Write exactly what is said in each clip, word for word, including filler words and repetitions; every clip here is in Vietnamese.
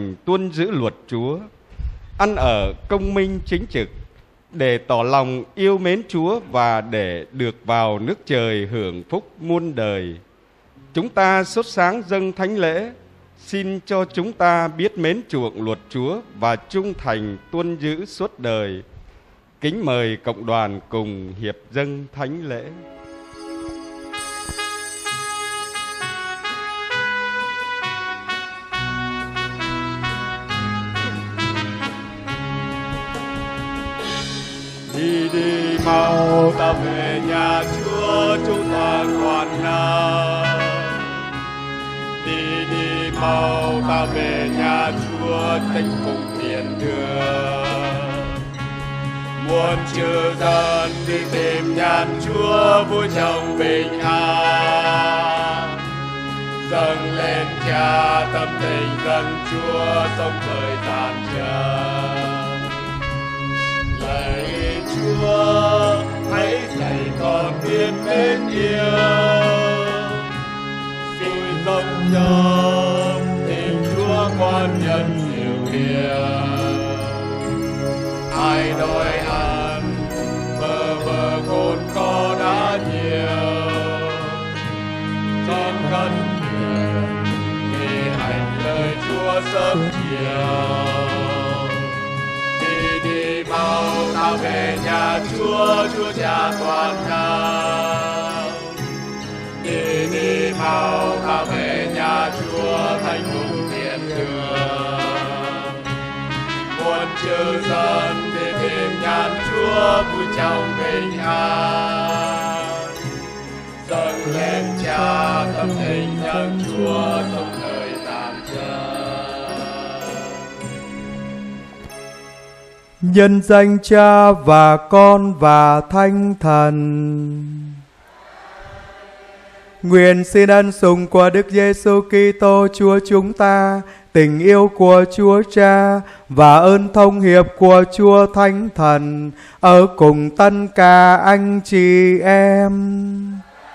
tuân giữ luật Chúa, ăn ở công minh chính trực, để tỏ lòng yêu mến Chúa và để được vào nước trời hưởng phúc muôn đời. Chúng ta sốt sáng dâng thánh lễ, xin cho chúng ta biết mến chuộng luật Chúa và trung thành tuân giữ suốt đời. Kính mời cộng đoàn cùng hiệp dâng thánh lễ. Đi đi mau ta về nhà Chúa, chúng ta còn nào. Đi đi mau ta về nhà Chúa, thánh cùng hiền đường. Muôn chư dân đi tìm nhà Chúa, vui trong bình an. Dâng lên Cha tâm tình dân Chúa, sống đời tàn trần. Lạy Chúa, hãy dạy con biết mến yêu. Xin dâng cho tình Chúa quan nhân nhiều hiền. Ai đói ăn, bơ vơ khôn có đã nhiều. Con cần nguyện vì hành lời Chúa sớm chiều. Mau ta về nhà Chúa, Chúa Cha toàn năng. Đi đi mau ta về nhà Chúa, thánh cùng thiên đường. Muôn chư dân đi tìm nhà Chúa, vui trong bình an. Dâng lên Cha tâm tình nhân Chúa, sống đời tạm trần. Nhân danh Cha và Con và Thánh Thần. Nguyện xin ân sủng của Đức Giêsu Kitô Chúa chúng ta, tình yêu của Chúa Cha và ơn thông hiệp của Chúa Thánh Thần ở cùng tất cả anh chị em.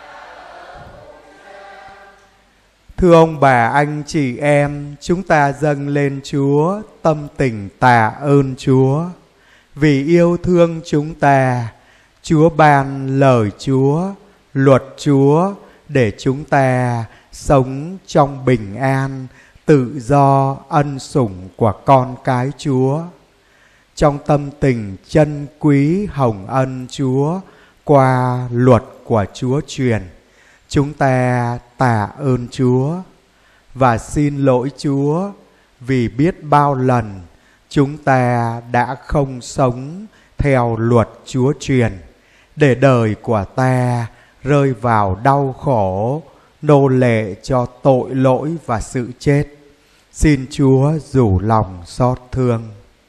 Thưa ông bà anh chị em, chúng ta dâng lên Chúa tâm tình tạ ơn Chúa. Vì yêu thương chúng ta, Chúa ban lời Chúa, luật Chúa để chúng ta sống trong bình an, tự do ân sủng của con cái Chúa. Trong tâm tình chân quý hồng ân Chúa qua luật của Chúa truyền, chúng ta tạ ơn Chúa và xin lỗi Chúa vì biết bao lần chúng ta đã không sống theo luật Chúa truyền, để đời của ta rơi vào đau khổ, nô lệ cho tội lỗi và sự chết. Xin Chúa rủ lòng xót thương.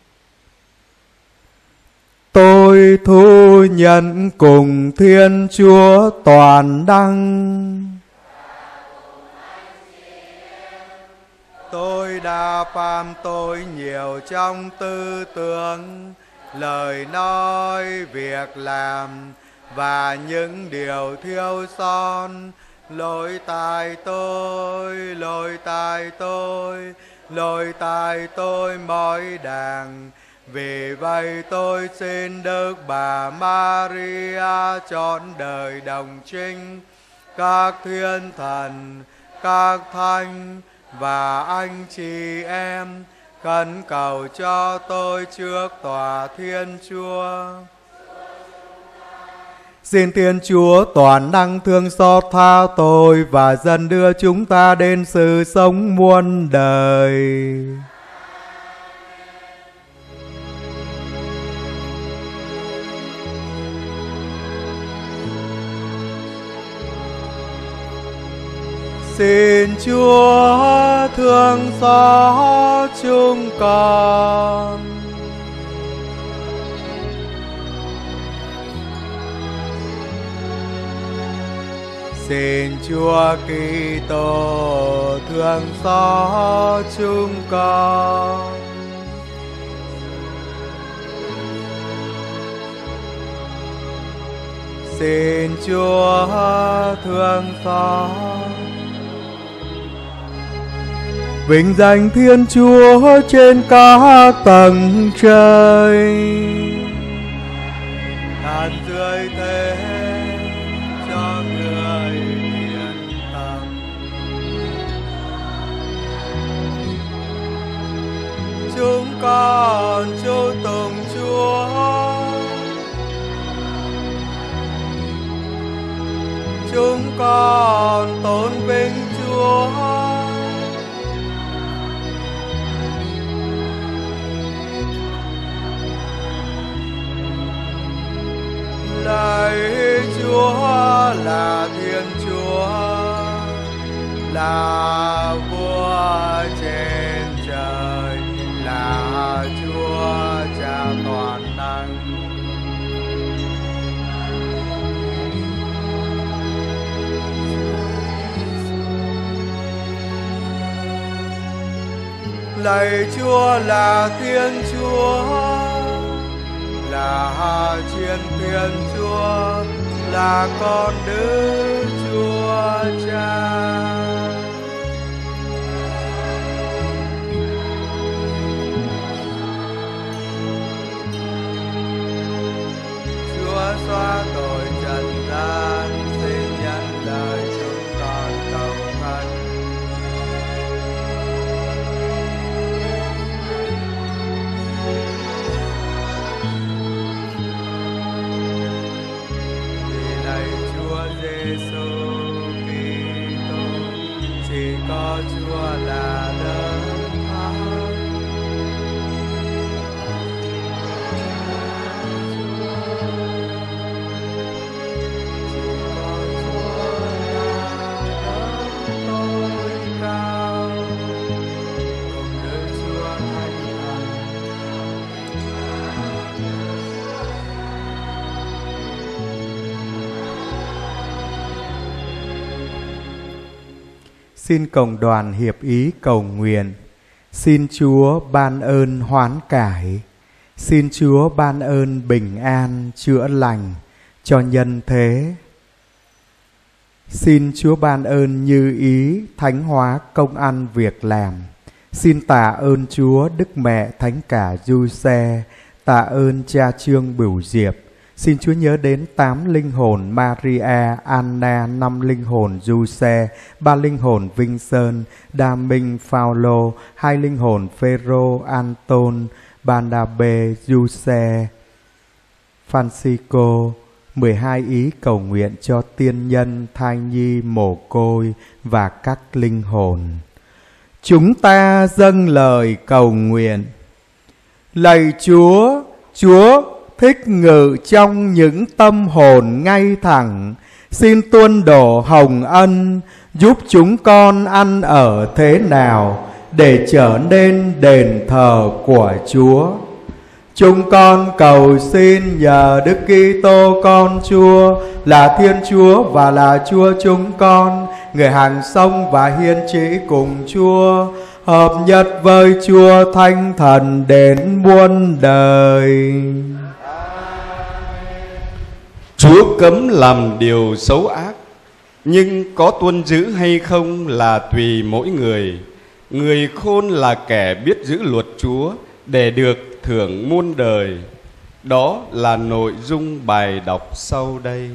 Tôi thu nhận cùng Thiên Chúa toàn năng. Tôi đã phạm tội nhiều trong tư tưởng, lời nói, việc làm và những điều thiếu sót. Lỗi tại tôi, lỗi tại tôi, lỗi tại tôi mỗi đàng. Vì vậy tôi xin Đức Bà Maria trọn đời đồng trinh, các thiên thần, các thánh và anh chị em khẩn cầu cho tôi trước tòa Thiên Chúa. Xin Thiên Chúa toàn năng thương xót tha tôi và dần đưa chúng ta đến sự sống muôn đời. Xin Chúa thương xót chúng con. Xin Chúa Kitô thương xót chúng con. Xin Chúa thương xót. vinh danh Thiên Chúa trên các tầng trời. Than dưới thế cho người yên tâm, chúng con chú tùng Chúa, chúng con tôn vinh Chúa. Lạy Chúa là Thiên Chúa, là Vua trên trời, là Chúa Cha toàn năng. Lạy Chúa là Thiên Chúa, là Chiến Thiên Chúa, là Con Đức Chúa Cha. Chúa xóa tội trần gian, xin nhận lời chúng con cầu khẩn. Giêsu Kitô, chỉ có Chúa là đấng thánh. Chỉ có Chúa là đấng tối cao, cùng Đức Chúa Thánh Thần. Xin cộng đoàn hiệp ý cầu nguyện. Xin Chúa ban ơn hoán cải, xin Chúa ban ơn bình an chữa lành cho nhân thế. Xin Chúa ban ơn như ý thánh hóa công ăn việc làm. Xin tạ ơn Chúa Đức Mẹ Thánh Cả Giuse, tạ ơn Cha Trương Bửu Diệp. Xin Chúa nhớ đến tám linh hồn Maria, Anna, năm linh hồn Giuse, ba linh hồn Vinh Sơn, Đa Minh, Phaolô, hai linh hồn Phêrô, Anton, Barnabê, Giuse, Francisco, mười hai ý cầu nguyện cho tiên nhân, thai nhi, mồ côi và các linh hồn. Chúng ta dâng lời cầu nguyện. Lạy Chúa, Chúa thích ngự trong những tâm hồn ngay thẳng, xin tuôn đổ hồng ân, giúp chúng con ăn ở thế nào để trở nên đền thờ của Chúa. Chúng con cầu xin nhờ Đức Kitô con Chúa, là Thiên Chúa và là Chúa chúng con, người hàng sống và hiên trị cùng Chúa, hợp nhất với Chúa Thánh Thần đến muôn đời. Chúa cấm làm điều xấu ác, nhưng có tuân giữ hay không là tùy mỗi người. Người khôn là kẻ biết giữ luật Chúa để được thưởng muôn đời. Đó là nội dung bài đọc sau đây.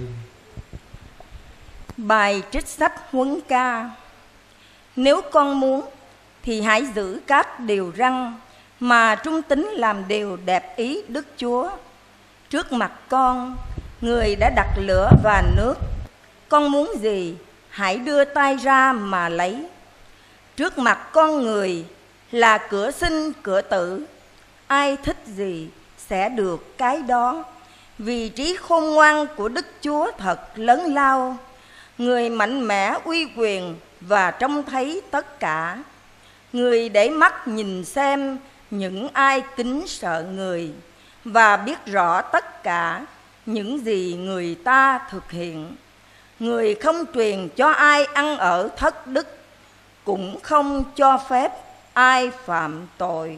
Bài trích sách Huấn Ca. Nếu con muốn thì hãy giữ các điều răn mà trung tín làm điều đẹp ý Đức Chúa. Trước mặt con, người đã đặt lửa và nước. Con muốn gì, hãy đưa tay ra mà lấy. Trước mặt con người là cửa sinh cửa tử. Ai thích gì sẽ được cái đó. Vị trí khôn ngoan của Đức Chúa thật lớn lao. Người mạnh mẽ uy quyền và trông thấy tất cả. Người để mắt nhìn xem những ai kính sợ người, và biết rõ tất cả những gì người ta thực hiện. Người không truyền cho ai ăn ở thất đức, cũng không cho phép ai phạm tội.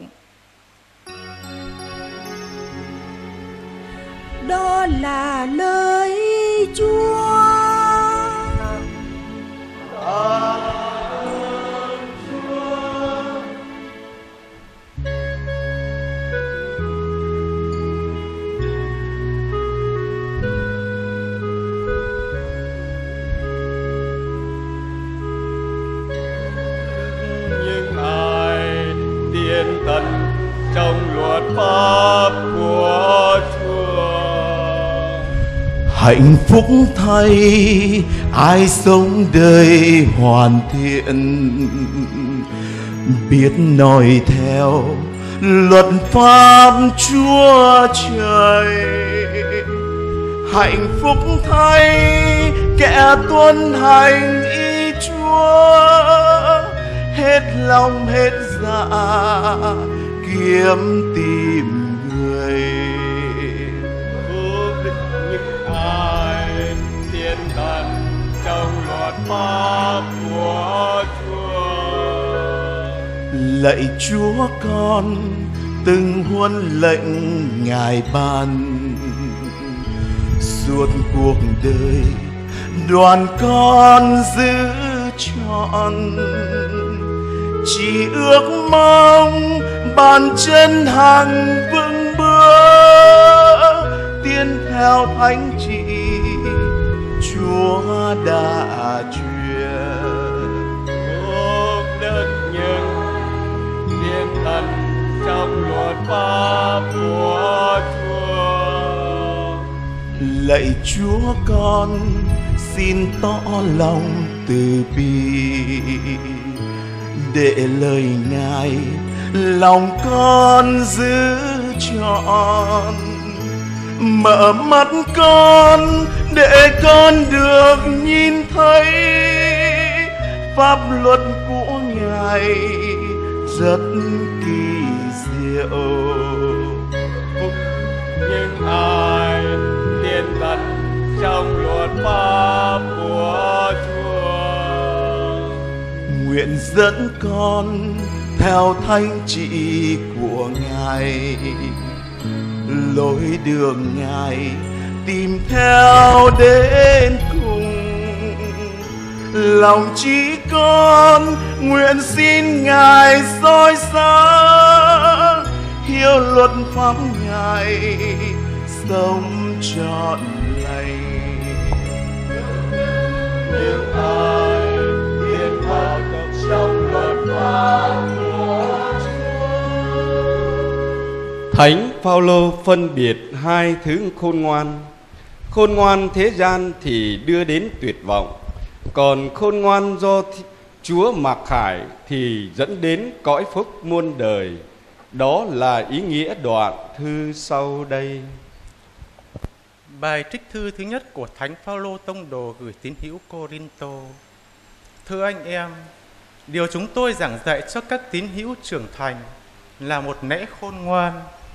Đó là lời Chúa. Ơn Chúa. Hạnh phúc thay ai sống đời hoàn thiện, biết noi theo luật pháp Chúa Trời. Hạnh phúc thay kẻ tuân hành ý Chúa, hết lòng hết dạ kiếm tìm người. Phước đức những ai tiên thần trong luật pháp của Chúa. Lạy Chúa con từng huân lệnh Ngài ban, suốt cuộc đời đoàn con giữ trọn. Chỉ ước mong bàn chân hằng vững bước, tiến theo thánh chỉ Chúa đã truyền. Phước đức những tiên thần trong luật pháp của Chúa. Lạy Chúa con xin tỏ lòng từ bi, để lời Ngài lòng con giữ trọn. Mở mắt con để con được nhìn thấy pháp luật của Ngài rất kỳ diệu. Phúc những ai tiên thần trong luật pháp của Chúa. Nguyện dẫn con theo thánh chỉ của Ngài, lối đường Ngài tìm theo đến cùng. Lòng trí con nguyện xin Ngài soi sáng, hiểu luật pháp Ngài sống trọn lành. Những ai tiên thần trong luật pháp của Chúa. Thánh Phaolô phân biệt hai thứ khôn ngoan. Khôn ngoan thế gian thì đưa đến tuyệt vọng, còn khôn ngoan do Chúa mặc khải thì dẫn đến cõi phúc muôn đời. Đó là ý nghĩa đoạn thư sau đây. Bài trích thư thứ nhất của Thánh Phaolô tông đồ gửi tín hữu Cô-rin-tô. Thưa anh em, điều chúng tôi giảng dạy cho các tín hữu trưởng thành là một lẽ khôn ngoan.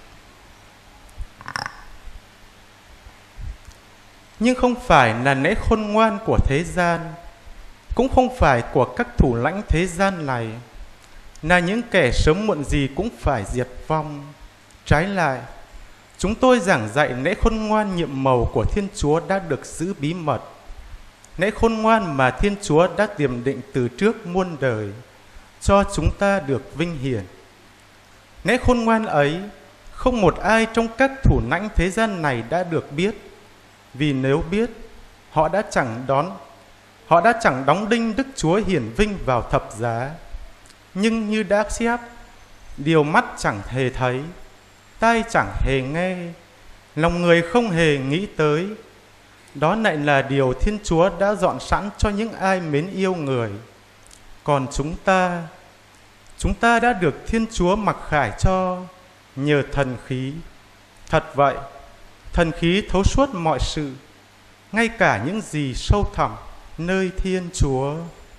Nhưng không phải là lẽ khôn ngoan của thế gian, cũng không phải của các thủ lãnh thế gian này, là những kẻ sớm muộn gì cũng phải diệt vong. Trái lại, chúng tôi giảng dạy lẽ khôn ngoan nhiệm màu của Thiên Chúa đã được giữ bí mật, lẽ khôn ngoan mà Thiên Chúa đã tiềm định từ trước muôn đời, cho chúng ta được vinh hiển. Lẽ khôn ngoan ấy, không một ai trong các thủ lãnh thế gian này đã được biết, vì nếu biết, họ đã chẳng đón, họ đã chẳng đóng đinh Đức Chúa hiển vinh vào thập giá. Nhưng như đã chép, điều mắt chẳng hề thấy, tai chẳng hề nghe, lòng người không hề nghĩ tới, đó lại là điều Thiên Chúa đã dọn sẵn cho những ai mến yêu người. Còn chúng ta, chúng ta đã được Thiên Chúa mặc khải cho nhờ thần khí. Thật vậy, thần khí thấu suốt mọi sự, ngay cả những gì sâu thẳm nơi Thiên Chúa.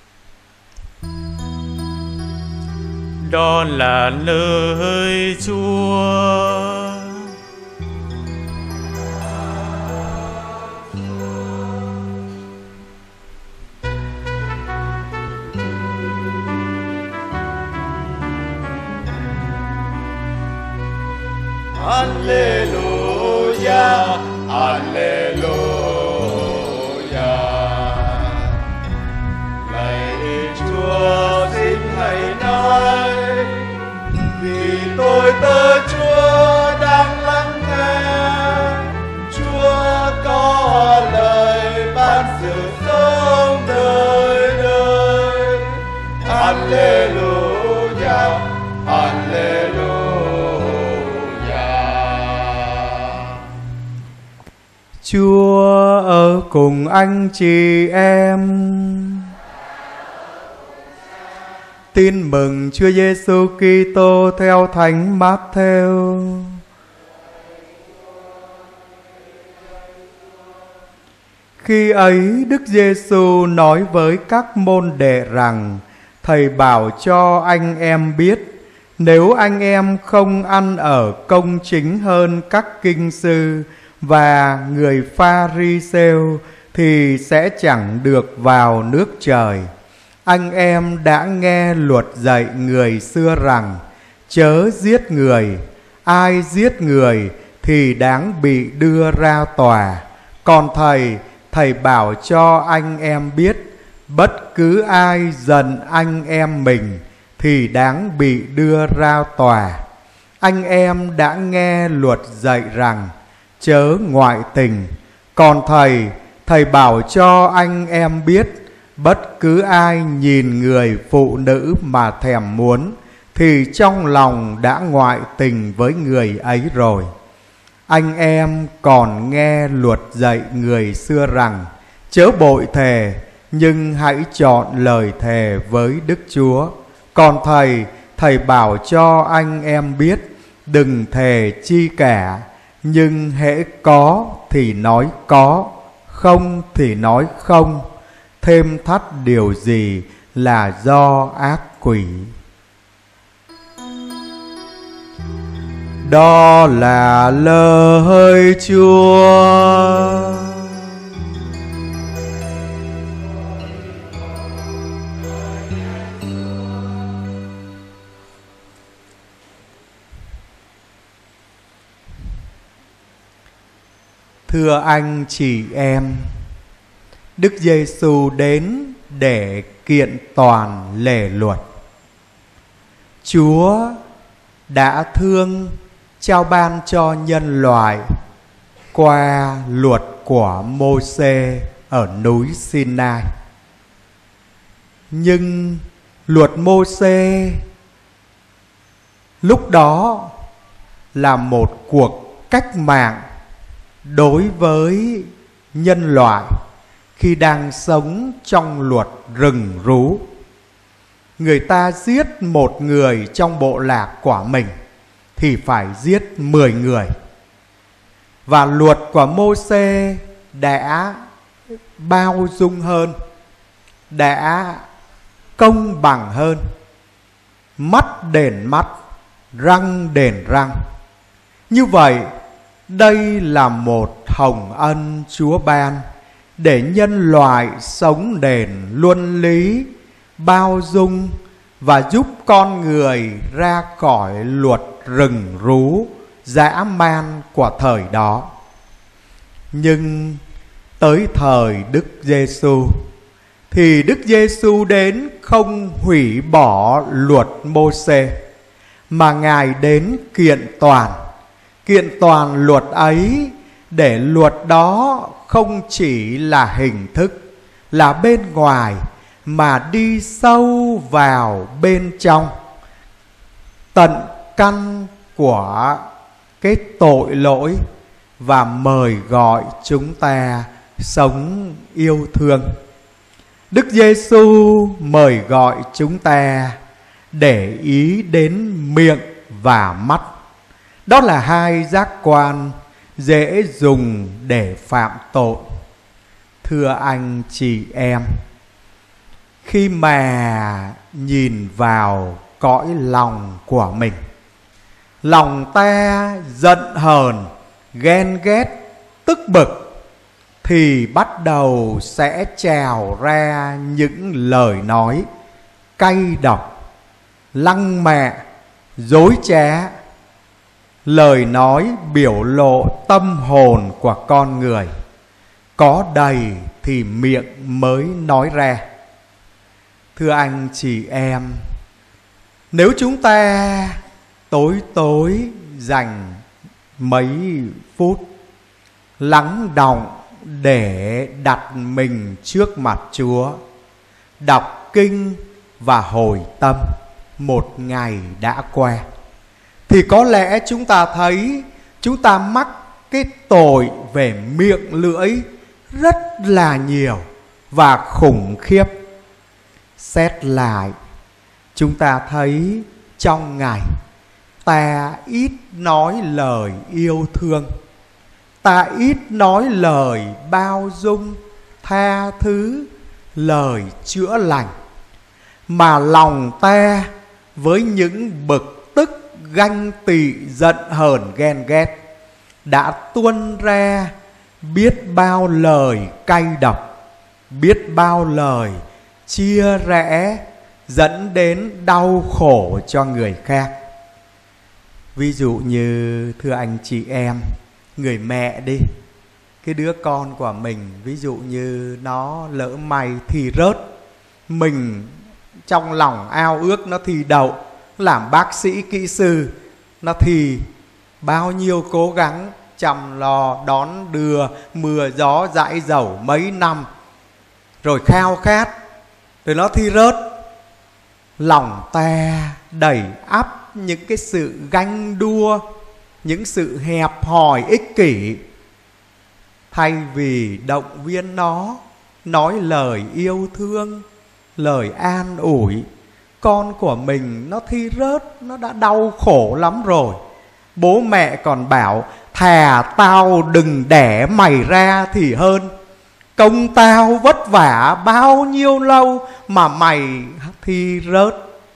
Đó là lời Chúa. Alleluia, Alleluia. Lạy Chúa xin hãy nói, vì tôi tớ Chúa đang lắng nghe. Chúa có lời ban sự sống đời đời. Alleluia, Alleluia. Chúa cùng anh chị em. Tin mừng Chúa Giêsu Kitô theo Thánh Mát-thêu. Khi ấy Đức Giêsu nói với các môn đệ rằng: Thầy bảo cho anh em biết, nếu anh em không ăn ở công chính hơn các kinh sư và người Pha-ri-sêu thì sẽ chẳng được vào nước trời. Anh em đã nghe luật dạy người xưa rằng: chớ giết người, ai giết người thì đáng bị đưa ra tòa. Còn thầy, thầy bảo cho anh em biết, bất cứ ai giận anh em mình thì đáng bị đưa ra tòa. Anh em đã nghe luật dạy rằng: chớ ngoại tình. Còn thầy, thầy bảo cho anh em biết, bất cứ ai nhìn người phụ nữ mà thèm muốn thì trong lòng đã ngoại tình với người ấy rồi. Anh em còn nghe luật dạy người xưa rằng: chớ bội thề, nhưng hãy chọn lời thề với Đức Chúa. Còn thầy, thầy bảo cho anh em biết, đừng thề chi cả, nhưng hễ có thì nói có, không thì nói không, thêm thắt điều gì là do ác quỷ. Đó là lời Chúa. Thưa anh chị em, Đức Giêsu đến để kiện toàn lề luật. Chúa đã thương trao ban cho nhân loại qua luật của Mô-sê ở núi Sinai. Nhưng luật Mô-sê lúc đó là một cuộc cách mạng đối với nhân loại khi đang sống trong luật rừng rú. Người ta giết một người trong bộ lạc của mình thì phải giết mười người. Và luật của Mô-sê đã bao dung hơn, đã công bằng hơn. Mắt đền mắt, răng đền răng. Như vậy, đây là một hồng ân Chúa ban để nhân loại sống đền luân lý, bao dung và giúp con người ra khỏi luật rừng rú dã man của thời đó. Nhưng tới thời Đức Giêsu thì Đức Giêsu đến không hủy bỏ luật Mô-sê, mà Ngài đến kiện toàn, kiện toàn luật ấy để luật đó không chỉ là hình thức, là bên ngoài, mà đi sâu vào bên trong, tận căn của cái tội lỗi, và mời gọi chúng ta sống yêu thương. Đức Giêsu mời gọi chúng ta để ý đến miệng và mắt. Đó là hai giác quan dễ dùng để phạm tội. Thưa anh chị em, khi mà nhìn vào cõi lòng của mình, lòng ta giận hờn, ghen ghét, tức bực, thì bắt đầu sẽ trào ra những lời nói cay độc, lăng mạ, dối trá. Lời nói biểu lộ tâm hồn của con người, có đầy thì miệng mới nói ra. Thưa anh chị em, nếu chúng ta tối tối dành mấy phút lắng đọng để đặt mình trước mặt Chúa, đọc kinh và hồi tâm một ngày đã qua, thì có lẽ chúng ta thấy chúng ta mắc cái tội về miệng lưỡi rất là nhiều và khủng khiếp. Xét lại, chúng ta thấy trong ngày ta ít nói lời yêu thương, ta ít nói lời bao dung, tha thứ, lời chữa lành, mà lòng ta với những bực tức, ganh tị, giận hờn, ghen ghét đã tuôn ra biết bao lời cay độc, biết bao lời chia rẽ, dẫn đến đau khổ cho người khác. Ví dụ như thưa anh chị em, người mẹ đi, cái đứa con của mình ví dụ như nó lỡ may thi rớt, mình trong lòng ao ước nó thi đậu, làm bác sĩ kỹ sư, nó thi bao nhiêu cố gắng chăm lo đón đưa mưa gió dãi dầu mấy năm, rồi khao khát, rồi nó thi rớt. Lòng ta đầy ắp những cái sự ganh đua, những sự hẹp hòi ích kỷ. Thay vì động viên nó, nói lời yêu thương, lời an ủi, con của mình nó thi rớt, nó đã đau khổ lắm rồi. Bố mẹ còn bảo thà tao đừng đẻ mày ra thì hơn, công tao vất vả bao nhiêu lâu mà mày thi rớt.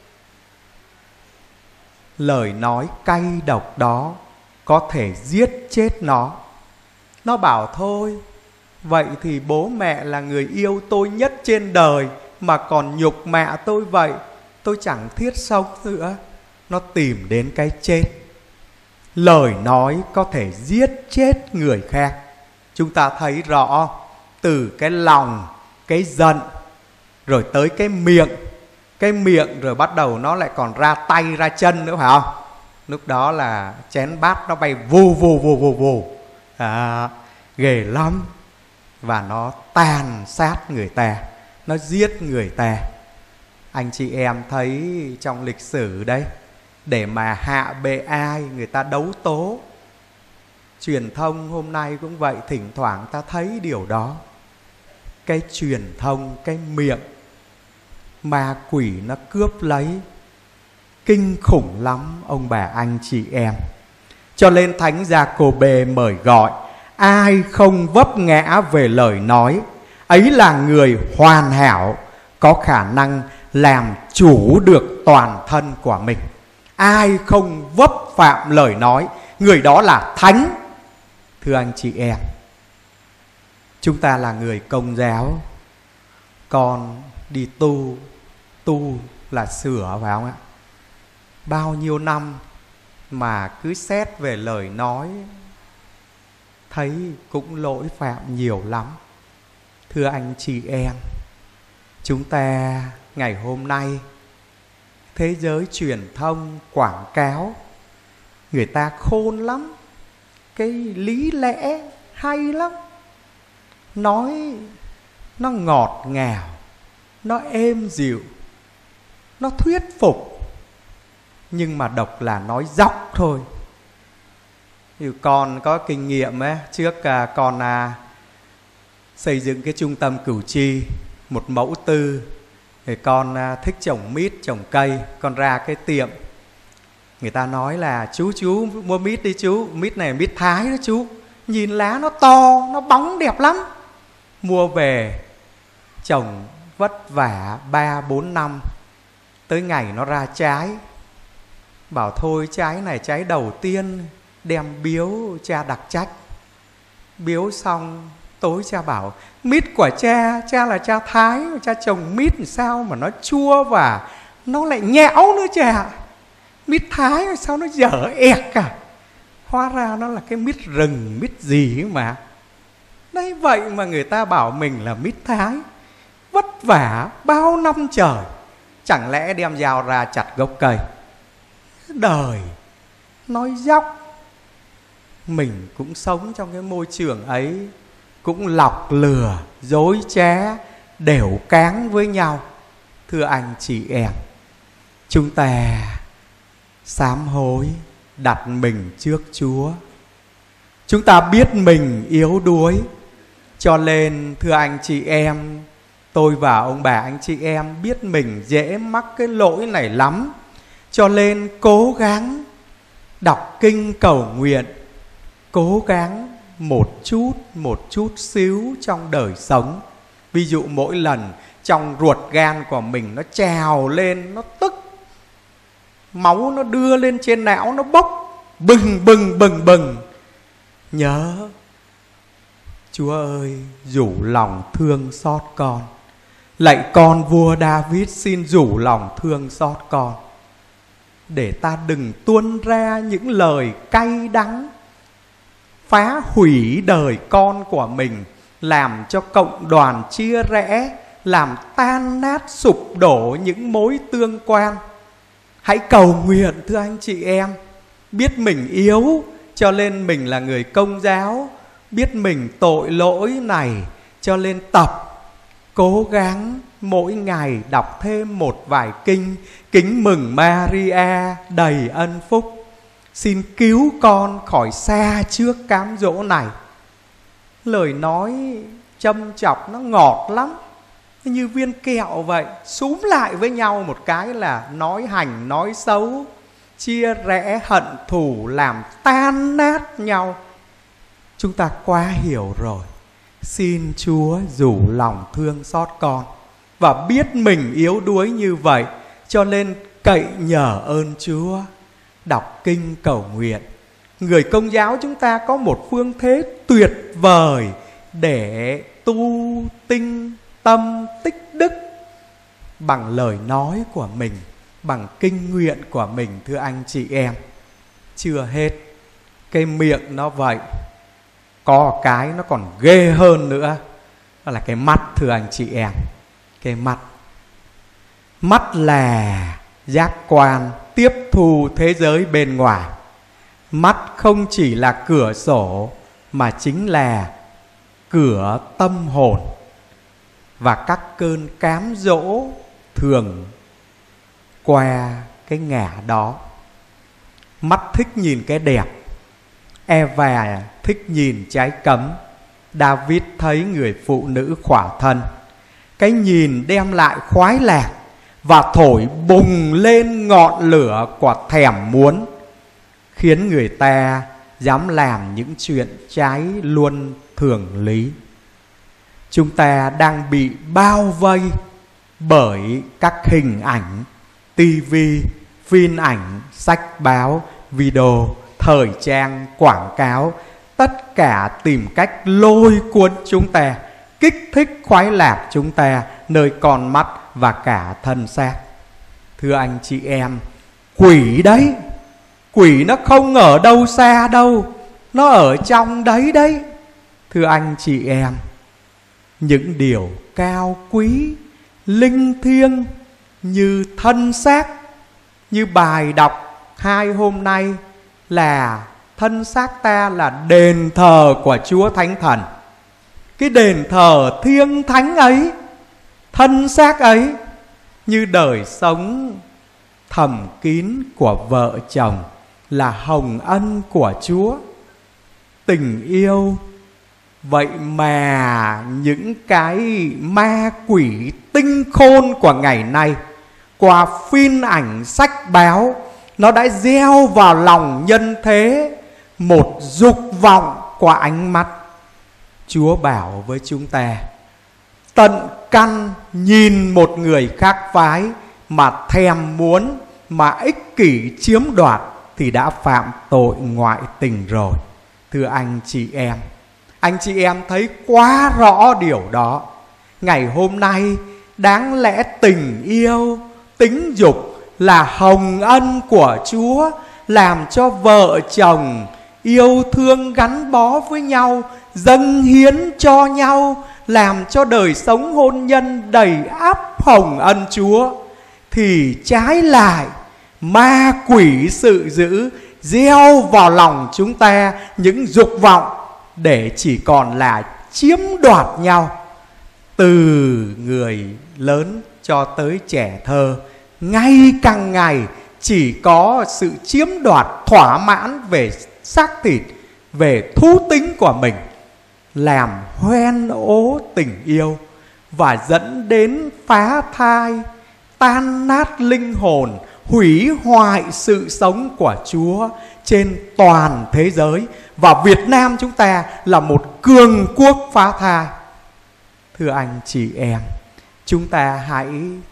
Lời nói cay độc đó có thể giết chết nó. Nó bảo thôi, vậy thì bố mẹ là người yêu tôi nhất trên đời mà còn nhục mạ tôi vậy, tôi chẳng thiết sống nữa. Nó tìm đến cái chết. Lời nói có thể giết chết người khác. Chúng ta thấy rõ từ cái lòng, cái giận, rồi tới cái miệng. Cái miệng rồi bắt đầu nó lại còn ra tay ra chân nữa, phải không? Lúc đó là chén bát nó bay vù vù vù vù vù à, ghê lắm. Và nó tàn sát người ta, nó giết người ta. Anh chị em thấy trong lịch sử đấy, để mà hạ bệ ai người ta đấu tố. Truyền thông hôm nay cũng vậy, thỉnh thoảng ta thấy điều đó. Cái truyền thông, cái miệng, ma quỷ nó cướp lấy, kinh khủng lắm ông bà anh chị em. Cho nên Thánh Gia-cô-bê mời gọi ai không vấp ngã về lời nói, ấy là người hoàn hảo, có khả năng làm chủ được toàn thân của mình. Ai không vấp phạm lời nói, người đó là thánh. Thưa anh chị em, chúng ta là người Công giáo, con đi tu, tu là sửa, phải không ạ? Bao nhiêu năm mà cứ xét về lời nói, thấy cũng lỗi phạm nhiều lắm. Thưa anh chị em, chúng ta ngày hôm nay, thế giới truyền thông quảng cáo, người ta khôn lắm, cái lý lẽ hay lắm, nói nó ngọt ngào, nó êm dịu, nó thuyết phục, nhưng mà độc là nói dóc thôi. Thì con có kinh nghiệm ấy, trước à, con à, xây dựng cái trung tâm cửu chi, một mẫu tư. Thì con à, thích trồng mít, trồng cây. Con ra cái tiệm, người ta nói là chú chú mua mít đi chú, mít này mít Thái đó chú, nhìn lá nó to, nó bóng đẹp lắm. Mua về trồng vất vả ba bốn năm, tới ngày nó ra trái. Bảo thôi trái này trái đầu tiên, đem biếu cha đặc trách. Biếu xong tối cha bảo mít của cha, cha là cha Thái, cha trồng mít làm sao mà nó chua và nó lại nhão nữa cha. Mít Thái sao nó dở ẹc cả. Hóa ra nó là cái mít rừng, mít gì mà. Đấy, vậy mà người ta bảo mình là mít Thái. Vất vả bao năm trời, chẳng lẽ đem dao ra chặt gốc cây. Đời nói dóc. Mình cũng sống trong cái môi trường ấy, cũng lọc lừa, dối trá, đều cáng với nhau. Thưa anh chị em, chúng ta sám hối, đặt mình trước Chúa. Chúng ta biết mình yếu đuối, Cho nên thưa anh chị em, tôi và ông bà anh chị em biết mình dễ mắc cái lỗi này lắm. Cho nên cố gắng đọc kinh cầu nguyện, cố gắng một chút, một chút xíu trong đời sống. Ví dụ mỗi lần trong ruột gan của mình nó trào lên, nó tức, máu nó đưa lên trên não, nó bốc bừng bừng bừng bừng, nhớ Chúa ơi, rủ lòng thương xót con. Lạy con vua David, xin rủ lòng thương xót con, để ta đừng tuôn ra những lời cay đắng phá hủy đời con của mình, làm cho cộng đoàn chia rẽ, làm tan nát sụp đổ những mối tương quan. Hãy cầu nguyện thưa anh chị em. Biết mình yếu cho nên mình là người Công giáo, biết mình tội lỗi này cho nên tập cố gắng mỗi ngày đọc thêm một vài kinh. Kính mừng Maria đầy ân phúc, xin cứu con khỏi xa trước cám dỗ này. Lời nói châm chọc nó ngọt lắm, như viên kẹo vậy, súm lại với nhau một cái là nói hành nói xấu, chia rẽ hận thù, làm tan nát nhau. Chúng ta quá hiểu rồi. Xin Chúa rủ lòng thương xót con, và biết mình yếu đuối như vậy cho nên cậy nhờ ơn Chúa, đọc kinh cầu nguyện. Người Công giáo chúng ta có một phương thế tuyệt vời để tu tinh tâm tích đức bằng lời nói của mình, bằng kinh nguyện của mình thưa anh chị em. Chưa hết, cái miệng nó vậy, có cái nó còn ghê hơn nữa, đó là cái mắt thưa anh chị em. Cái mắt Mắt là giác quan tiếp thu thế giới bên ngoài. Mắt không chỉ là cửa sổ mà chính là cửa tâm hồn, và các cơn cám dỗ thường qua cái ngả đó. Mắt thích nhìn cái đẹp, Eva thích nhìn trái cấm, David thấy người phụ nữ khỏa thân. Cái nhìn đem lại khoái lạc và thổi bùng lên ngọn lửa của thèm muốn, khiến người ta dám làm những chuyện trái luân thường lý. Chúng ta đang bị bao vây bởi các hình ảnh, tivi, phim ảnh, sách báo, video, thời trang, quảng cáo. Tất cả tìm cách lôi cuốn chúng ta, kích thích khoái lạc chúng ta nơi con mắt và cả thân xác. Thưa anh chị em, quỷ đấy, quỷ nó không ở đâu xa đâu, nó ở trong đấy đấy. Thưa anh chị em, những điều cao quý, linh thiêng như thân xác, như bài đọc hai hôm nay là thân xác ta là đền thờ của Chúa Thánh Thần. Cái đền thờ thiêng thánh ấy, thân xác ấy, như đời sống thầm kín của vợ chồng là hồng ân của Chúa. Tình yêu vậy mà những cái ma quỷ tinh khôn của ngày nay qua phim ảnh, sách báo, nó đã gieo vào lòng nhân thế một dục vọng của ánh mắt. Chúa bảo với chúng ta, tận căn nhìn một người khác phái mà thèm muốn, mà ích kỷ chiếm đoạt thì đã phạm tội ngoại tình rồi. Thưa anh chị em, anh chị em thấy quá rõ điều đó. Ngày hôm nay đáng lẽ tình yêu, tính dục là hồng ân của Chúa, làm cho vợ chồng yêu thương gắn bó với nhau, dâng hiến cho nhau, làm cho đời sống hôn nhân đầy ắp hồng ân Chúa. Thì trái lại, ma quỷ sự dữ gieo vào lòng chúng ta những dục vọng để chỉ còn là chiếm đoạt nhau. Từ người lớn cho tới trẻ thơ, ngay càng ngày chỉ có sự chiếm đoạt, thỏa mãn về xác thịt, về thú tính của mình. làm hoen ố tình yêu và dẫn đến phá thai, tan nát linh hồn, hủy hoại sự sống của Chúa trên toàn thế giới. Và Việt Nam chúng ta là một cường quốc phá thai. Thưa anh chị em, chúng ta hãy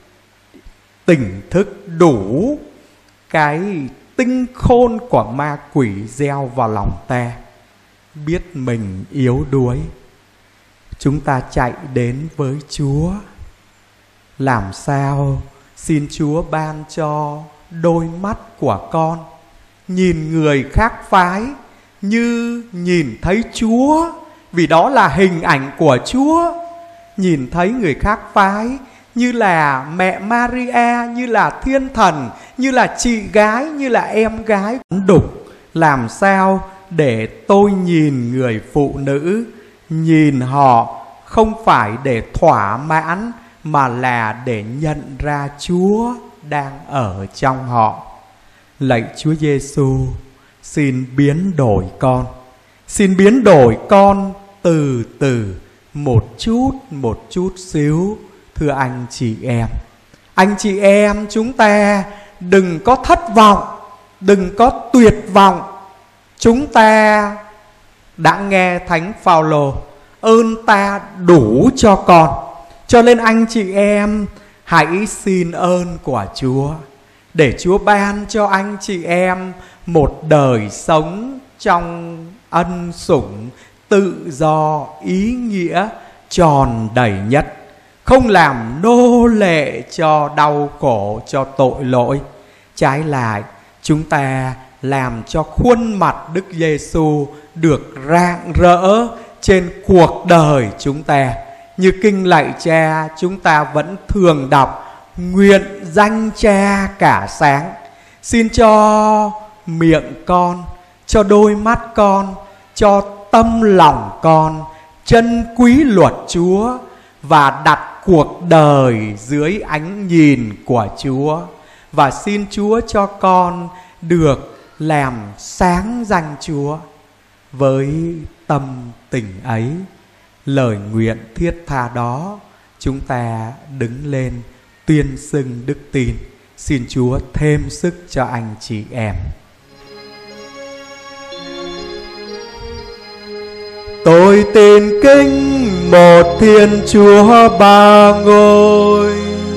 tỉnh thức đủ cái tinh khôn của ma quỷ gieo vào lòng ta. Biết mình yếu đuối, chúng ta chạy đến với Chúa. Làm sao xin Chúa ban cho đôi mắt của con nhìn người khác phái như nhìn thấy Chúa, vì đó là hình ảnh của Chúa. Nhìn thấy người khác phái như là mẹ Maria, như là thiên thần, như là chị gái, như là em gái đục. Làm sao để tôi nhìn người phụ nữ, nhìn họ không phải để thỏa mãn, mà là để nhận ra Chúa đang ở trong họ. Lạy Chúa Giêsu, xin biến đổi con, xin biến đổi con từ từ, một chút một chút xíu. Thưa anh chị em, anh chị em chúng ta đừng có thất vọng, đừng có tuyệt vọng. Chúng ta đã nghe Thánh Phaolô: ơn ta đủ cho con. Cho nên anh chị em hãy xin ơn của Chúa, để Chúa ban cho anh chị em một đời sống trong ân sủng, tự do, ý nghĩa, tròn đầy nhất. Không làm nô lệ cho đau khổ, cho tội lỗi. Trái lại, chúng ta làm cho khuôn mặt Đức Giêsu được rạng rỡ trên cuộc đời chúng ta. Như kinh lạy Cha chúng ta vẫn thường đọc: nguyện danh Cha cả sáng. Xin cho miệng con, cho đôi mắt con, cho tâm lòng con trân quý luật Chúa và đặt cuộc đời dưới ánh nhìn của Chúa. Và xin Chúa cho con được làm sáng danh Chúa. Với tâm tình ấy, lời nguyện thiết tha đó, chúng ta đứng lên tuyên xưng đức tin. Xin Chúa thêm sức cho anh chị em. Tôi tin kính một Thiên Chúa ba ngôi,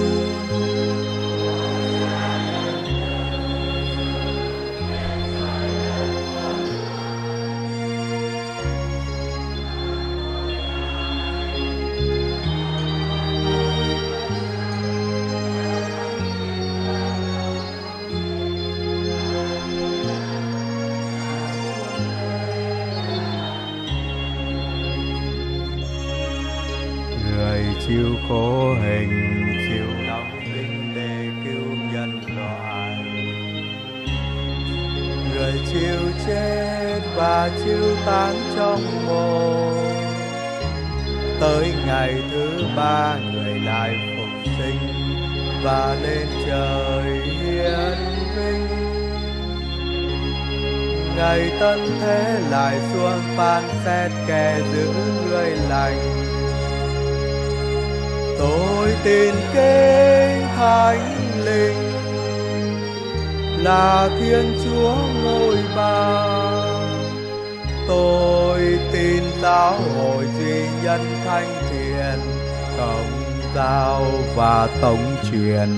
chịu khổ hình, chịu đau linh để cứu nhân loại. Người chịu chết và chịu táng trong mồ, tới ngày thứ ba người lại phục sinh và lên trời hiển vinh. Ngày tân thế lại xuống phán xét kẻ giữ người lành. Tôi tin kính Thánh Linh là Thiên Chúa ngôi ba. Tôi tin giáo hội duy nhân thánh thiện, cộng giáo và thống truyền.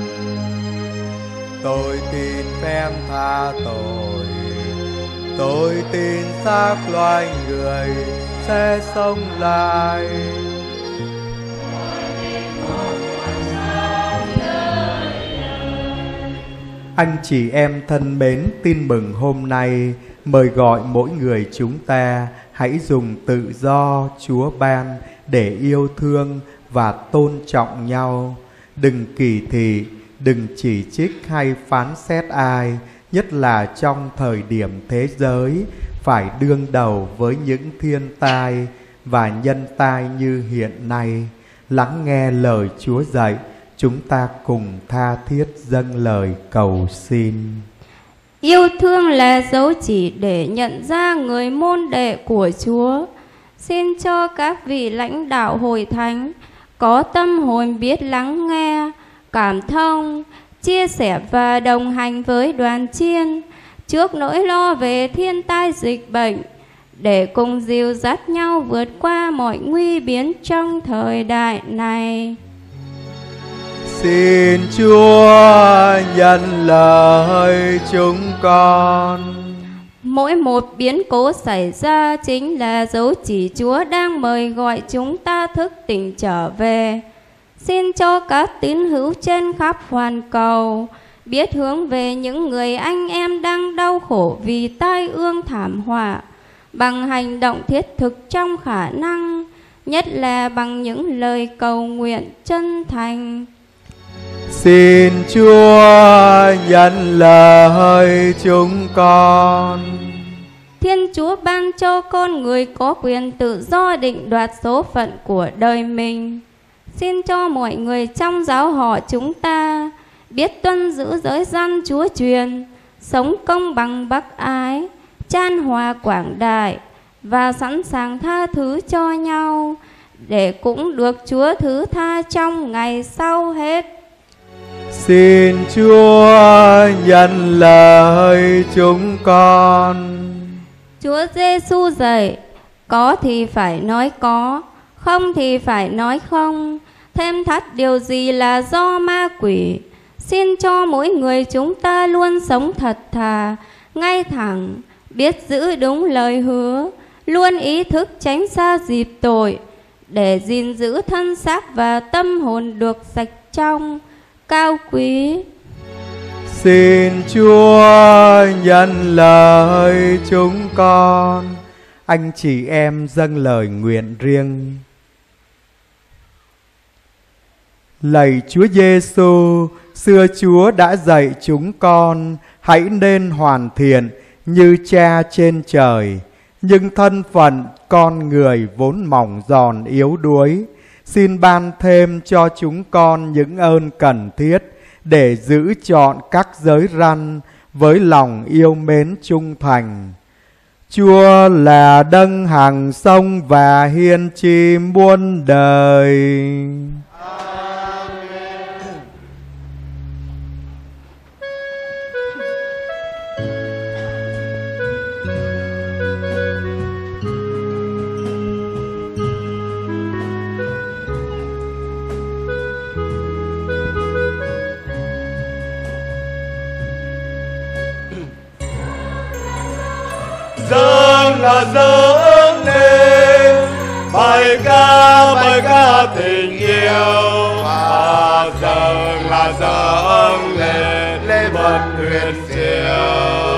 Tôi tin phép tha tội. Tôi tin xác loài người sẽ sống lại. Anh chị em thân mến, tin mừng hôm nay mời gọi mỗi người chúng ta hãy dùng tự do Chúa ban để yêu thương và tôn trọng nhau. Đừng kỳ thị, đừng chỉ trích hay phán xét ai, nhất là trong thời điểm thế giới phải đương đầu với những thiên tai và nhân tai như hiện nay. Lắng nghe lời Chúa dạy, chúng ta cùng tha thiết dâng lời cầu xin. Yêu thương là dấu chỉ để nhận ra người môn đệ của Chúa. Xin cho các vị lãnh đạo hội thánh có tâm hồn biết lắng nghe, cảm thông, chia sẻ và đồng hành với đoàn chiên trước nỗi lo về thiên tai dịch bệnh, để cùng dìu dắt nhau vượt qua mọi nguy biến trong thời đại này. Xin Chúa nhận lời chúng con. Mỗi một biến cố xảy ra chính là dấu chỉ Chúa đang mời gọi chúng ta thức tỉnh trở về. Xin cho các tín hữu trên khắp hoàn cầu biết hướng về những người anh em đang đau khổ vì tai ương thảm họa bằng hành động thiết thực trong khả năng, nhất là bằng những lời cầu nguyện chân thành. Xin Chúa nhận lời chúng con. Thiên Chúa ban cho con người có quyền tự do định đoạt số phận của đời mình. Xin cho mọi người trong giáo họ chúng ta biết tuân giữ giới răn Chúa truyền, sống công bằng bác ái, chan hòa quảng đại và sẵn sàng tha thứ cho nhau, để cũng được Chúa thứ tha trong ngày sau hết. Xin Chúa nhận lời chúng con. Chúa Giêsu dạy, có thì phải nói có, không thì phải nói không, thêm thắt điều gì là do ma quỷ. Xin cho mỗi người chúng ta luôn sống thật thà, ngay thẳng, biết giữ đúng lời hứa, luôn ý thức tránh xa dịp tội, để gìn giữ thân xác và tâm hồn được sạch trong, cao quý. Xin Chúa nhận lời chúng con. Anh chị em dâng lời nguyện riêng. Lạy Chúa Giêsu, xưa Chúa đã dạy chúng con hãy nên hoàn thiện như Cha trên trời, nhưng thân phận con người vốn mỏng giòn yếu đuối. Xin ban thêm cho chúng con những ơn cần thiết để giữ trọn các giới răn với lòng yêu mến trung thành. Chúa là đấng hằng sống và hiên tri muôn đời. Dâng là dâng lên bài ca, bài ca tình yêu, và dâng là dâng lên lễ vật huyền diệu.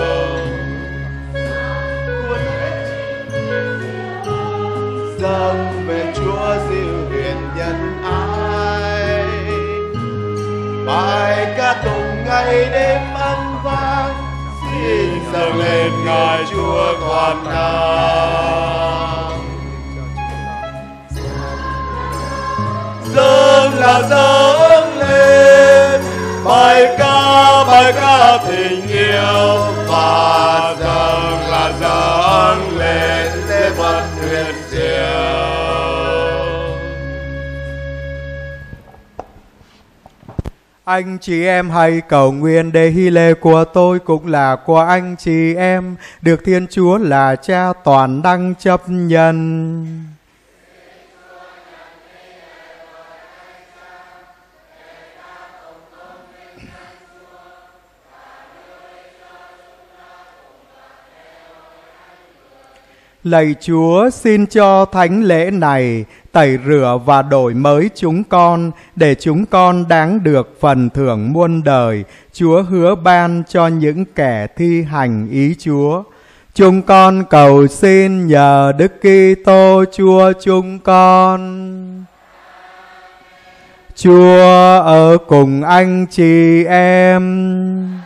Dâng về Chúa diệu huyền nhân ái, bài ca tụng ngày đêm âm vang. Xin dâng lên ngài Chúa toàn năng. Dâng là dâng lên bài ca, bài ca tình yêu, và dâng là dâng lên lễ vật huyền diệu. Anh chị em hãy cầu nguyện để hy lễ của tôi cũng là của anh chị em được Thiên Chúa là Cha toàn năng chấp nhận. Lạy Chúa, xin cho thánh lễ này tẩy rửa và đổi mới chúng con, để chúng con đáng được phần thưởng muôn đời Chúa hứa ban cho những kẻ thi hành ý Chúa. Chúng con cầu xin nhờ Đức Kitô Chúa chúng con. Chúa ở cùng anh chị em.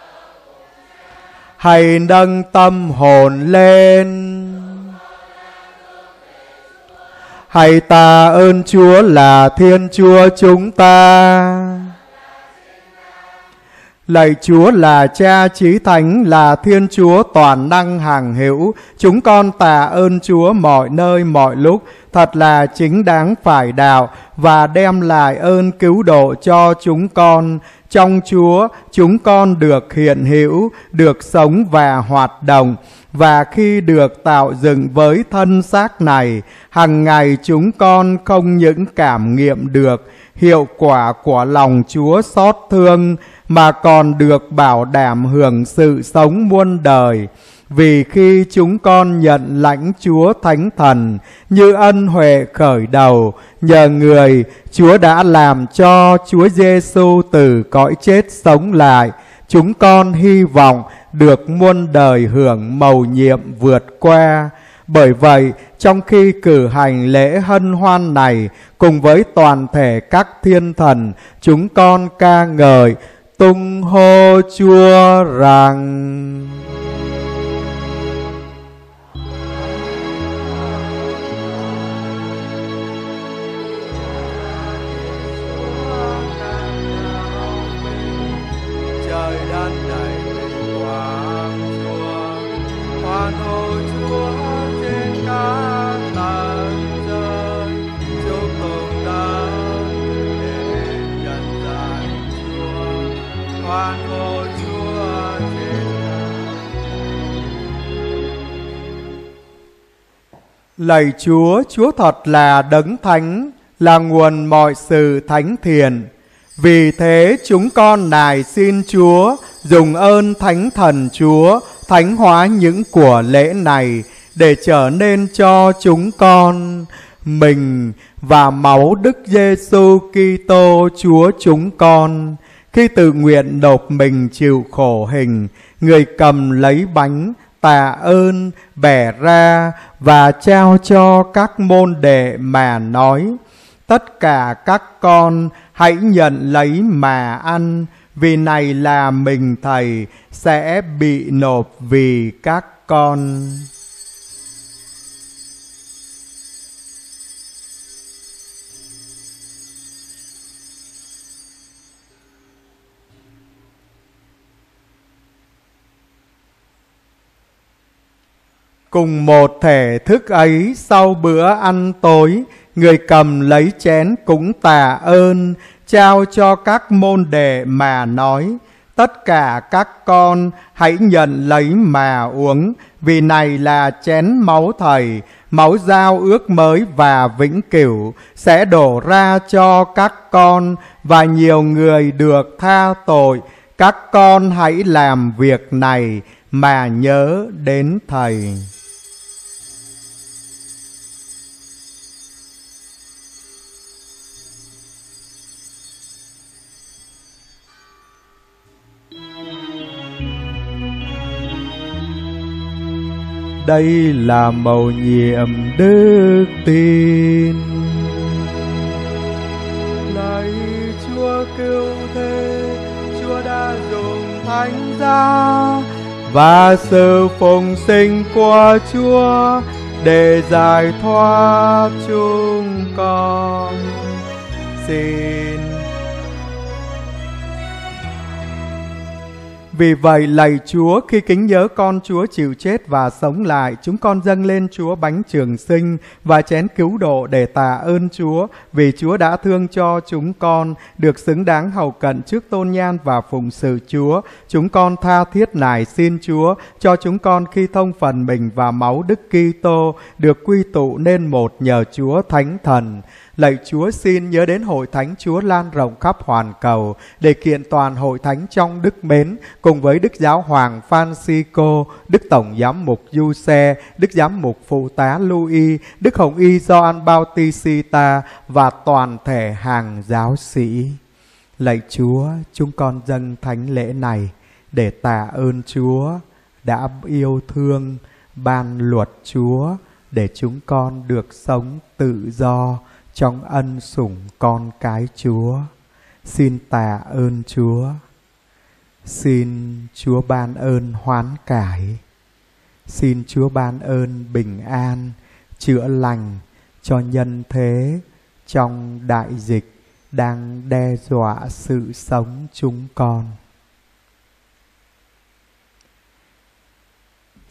Hãy nâng tâm hồn lên. Hãy tạ ơn Chúa là Thiên Chúa chúng ta. Lạy Chúa là Cha Chí Thánh, là Thiên Chúa toàn năng hằng hữu, chúng con tạ ơn Chúa mọi nơi mọi lúc, thật là chính đáng phải đạo và đem lại ơn cứu độ cho chúng con. Trong Chúa, chúng con được hiện hữu, được sống và hoạt động. Và khi được tạo dựng với thân xác này, hằng ngày chúng con không những cảm nghiệm được hiệu quả của lòng Chúa xót thương, mà còn được bảo đảm hưởng sự sống muôn đời. Vì khi chúng con nhận lãnh Chúa Thánh Thần như ân huệ khởi đầu, nhờ người, Chúa đã làm cho Chúa Giêsu từ cõi chết sống lại. Chúng con hy vọng được muôn đời hưởng mầu nhiệm vượt qua. Bởi vậy, trong khi cử hành lễ hân hoan này, cùng với toàn thể các thiên thần, chúng con ca ngợi, tung hô Chúa rằng: trời đất đầy vinh quang Chúa, hoan hô Chúa trên các tầng trời, chúc tụng đấng đến nhân gian Chúa, hoan hô Chúa trên Lạy Chúa, Chúa thật là đấng thánh, là nguồn mọi sự thánh thiện. Vì thế chúng con nài xin Chúa dùng ơn Thánh Thần Chúa thánh hóa những của lễ này, để trở nên cho chúng con mình và máu Đức Giêsu Kitô Chúa chúng con. Khi tự nguyện nộp mình chịu khổ hình, người cầm lấy bánh tạ ơn, bẻ ra và trao cho các môn đệ mà nói: tất cả các con hãy nhận lấy mà ăn, vì này là mình Thầy sẽ bị nộp vì các con. Cùng một thể thức ấy, sau bữa ăn tối, người cầm lấy chén cũng tạ ơn, trao cho các môn đệ mà nói: tất cả các con hãy nhận lấy mà uống, vì này là chén máu Thầy, máu giao ước mới và vĩnh cửu, sẽ đổ ra cho các con và nhiều người được tha tội. Các con hãy làm việc này mà nhớ đến Thầy. Đây là mầu nhiệm đức tin. Lạy Chúa cứu thế, Chúa đã dùng thánh giá và sự phụng sinh của Chúa để giải thoát chúng con. Xin Vì vậy, lạy Chúa, khi kính nhớ con Chúa chịu chết và sống lại, chúng con dâng lên Chúa bánh trường sinh và chén cứu độ để tạ ơn Chúa, vì Chúa đã thương cho chúng con được xứng đáng hầu cận trước tôn nhan và phụng sự Chúa. Chúng con tha thiết nài xin Chúa cho chúng con khi thông phần mình và máu Đức Kitô được quy tụ nên một nhờ Chúa Thánh Thần. Lạy Chúa, xin nhớ đến hội thánh Chúa lan rộng khắp hoàn cầu, để kiện toàn hội thánh trong đức mến, cùng với Đức Giáo Hoàng Francisco, Đức Tổng Giám mục Giuse, Đức Giám mục Phụ tá Louis, Đức Hồng Y Gioan Bautista và toàn thể hàng giáo sĩ. Lạy Chúa, chúng con dâng thánh lễ này để tạ ơn Chúa đã yêu thương, ban luật Chúa để chúng con được sống tự do trong ân sủng con cái Chúa. Xin tạ ơn Chúa. Xin Chúa ban ơn hoán cải. Xin Chúa ban ơn bình an, chữa lành cho nhân thế trong đại dịch đang đe dọa sự sống chúng con.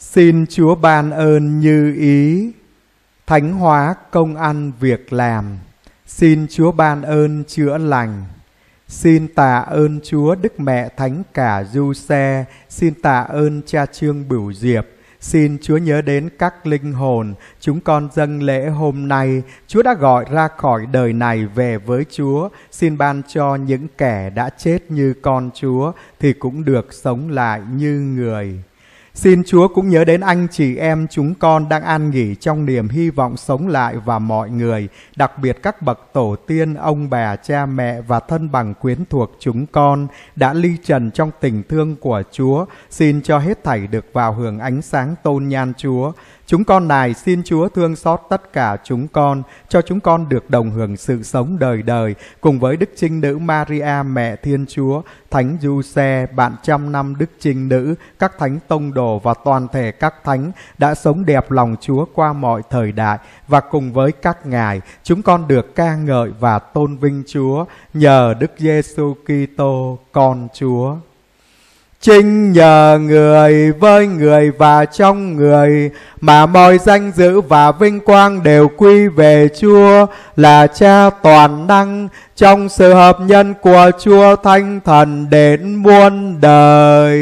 Xin Chúa ban ơn như ý, thánh hóa công ăn việc làm. Xin Chúa ban ơn chữa lành. Xin tạ ơn Chúa Đức Mẹ Thánh Cả Du Xe. Xin tạ ơn Cha Trương Bửu Diệp. Xin Chúa nhớ đến các linh hồn chúng con dâng lễ hôm nay. Chúa đã gọi ra khỏi đời này về với Chúa. Xin ban cho những kẻ đã chết như con Chúa thì cũng được sống lại như người. Xin Chúa cũng nhớ đến anh chị em chúng con đang an nghỉ trong niềm hy vọng sống lại và mọi người, đặc biệt các bậc tổ tiên, ông bà, cha mẹ và thân bằng quyến thuộc chúng con đã ly trần trong tình thương của Chúa. Xin cho hết thảy được vào hưởng ánh sáng tôn nhan Chúa. Chúng con này xin Chúa thương xót tất cả chúng con, cho chúng con được đồng hưởng sự sống đời đời cùng với Đức Trinh Nữ Maria Mẹ Thiên Chúa, Thánh Du Xe, bạn trăm năm Đức Trinh Nữ, các thánh tông đồ và toàn thể các thánh đã sống đẹp lòng Chúa qua mọi thời đại, và cùng với các ngài chúng con được ca ngợi và tôn vinh Chúa nhờ Đức Giêsu Kitô con Chúa. Chính nhờ người, với người và trong người mà mọi danh dự và vinh quang đều quy về Chúa là Cha toàn năng, trong sự hợp nhân của Chúa Thánh Thần đến muôn đời.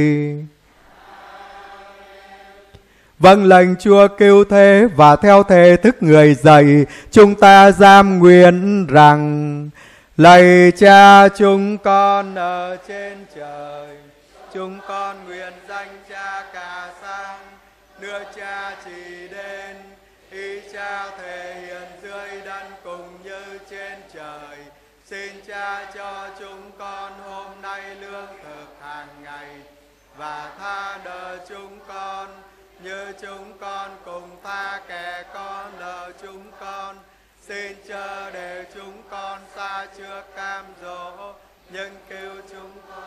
Vâng lệnh Chúa cứu thế và theo thể thức người dạy, chúng ta giam nguyện rằng: lạy Cha chúng con ở trên trời, chúng con nguyện danh Cha cả sang, đưa Cha chỉ đến, ý Cha thể hiện dưới đất cùng như trên trời. Xin Cha cho chúng con hôm nay lương thực hàng ngày, và tha nợ chúng con như chúng con cùng tha kẻ con nợ chúng con. Xin chớ để chúng con xa trước cam dỗ, nhưng cứu chúng con.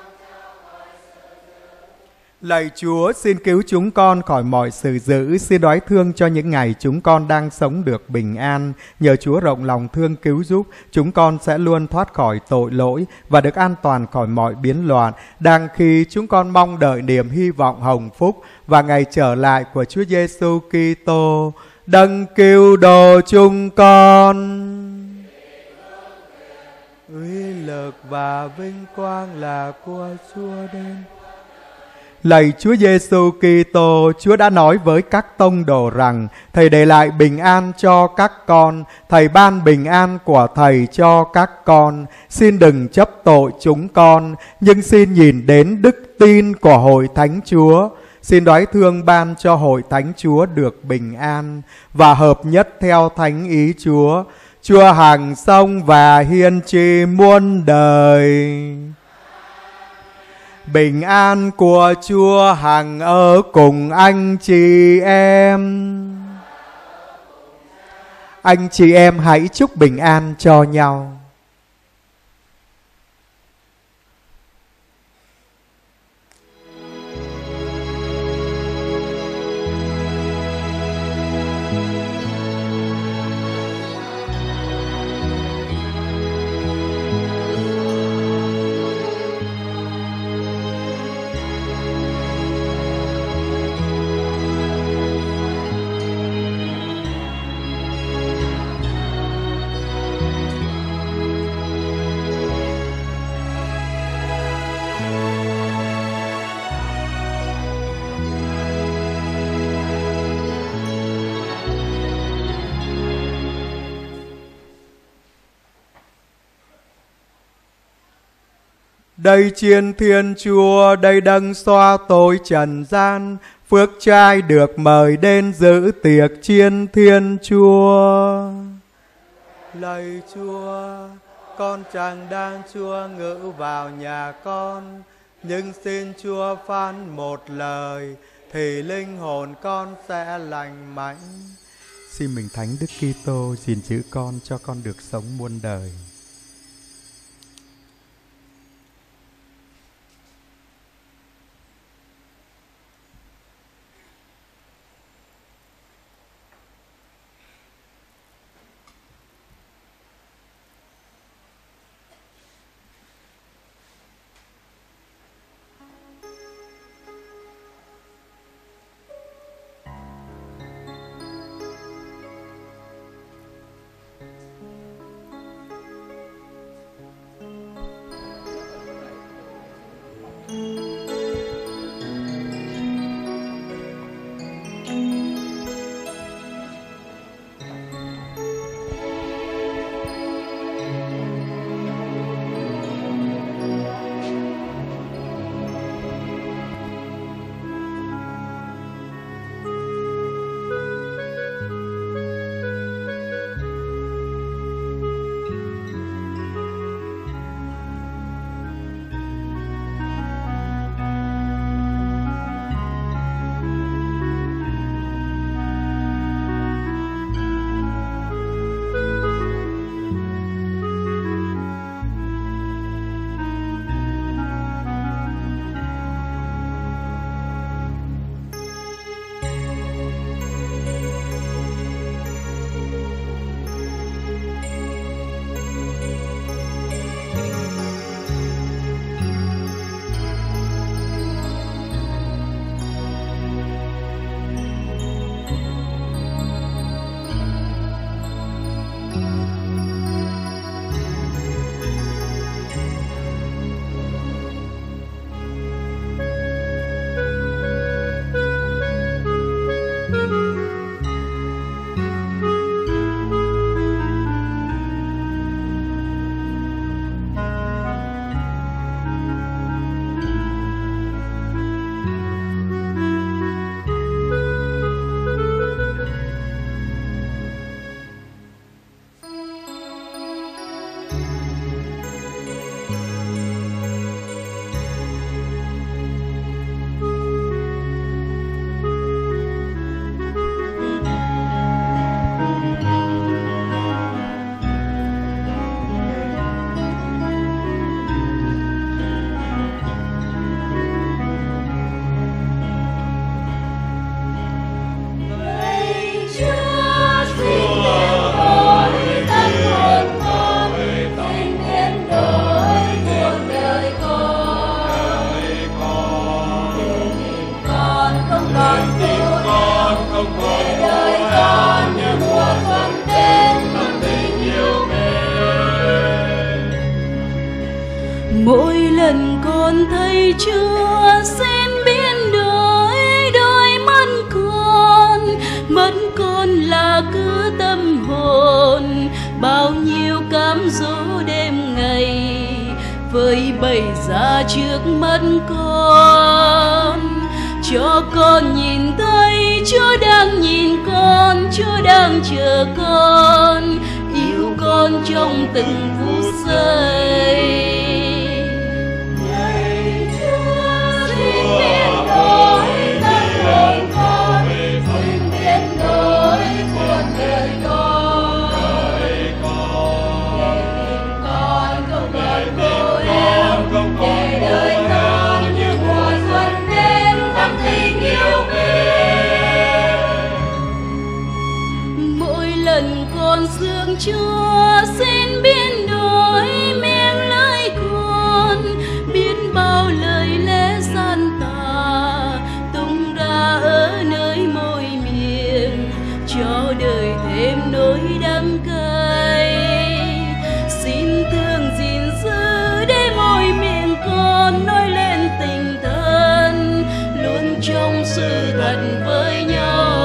Lạy Chúa, xin cứu chúng con khỏi mọi sự dữ, xin đoái thương cho những ngày chúng con đang sống được bình an. Nhờ Chúa rộng lòng thương cứu giúp, chúng con sẽ luôn thoát khỏi tội lỗi và được an toàn khỏi mọi biến loạn, đang khi chúng con mong đợi niềm hy vọng hồng phúc và ngày trở lại của Chúa Giêsu Kitô, đấng cứu độ chúng con. Uy lực và vinh quang là của Chúa đến. Lạy Chúa Giêsu Kitô, Chúa đã nói với các tông đồ rằng: Thầy để lại bình an cho các con, Thầy ban bình an của Thầy cho các con. Xin đừng chấp tội chúng con, nhưng xin nhìn đến đức tin của Hội Thánh Chúa. Xin đoái thương ban cho Hội Thánh Chúa được bình an và hợp nhất theo thánh ý Chúa. Chúa hằng sống và hiên tri muôn đời. Bình an của Chúa hằng ở cùng anh chị em. Anh chị em hãy chúc bình an cho nhau. Đây chiên Thiên Chúa, đây đấng xoa tội trần gian, phước trai được mời đến giữ tiệc chiên Thiên Chúa. Lạy Chúa, con chẳng đang Chúa ngự vào nhà con, nhưng xin Chúa phán một lời thì linh hồn con sẽ lành mạnh. Xin mình Thánh Đức Kitô gìn giữ con cho con được sống muôn đời. Mỗi lần con thấy Chúa xin biến đổi đôi mắt con, mắt con là cứ tâm hồn, bao nhiêu cám dỗ đêm ngày vơi bày ra trước mắt con. Cho con nhìn thấy Chúa đang nhìn con, Chúa đang chờ con, yêu con trong từng phút giây. Con dường Chúa xin biến đổi miệng lưỡi con, biết bao lời lẽ gian tà tung ra ở nơi môi miệng, cho đời thêm nỗi đắng cay. Xin thương gìn giữ để môi miệng con nói lên tình thân, luôn trong sự thật với nhau.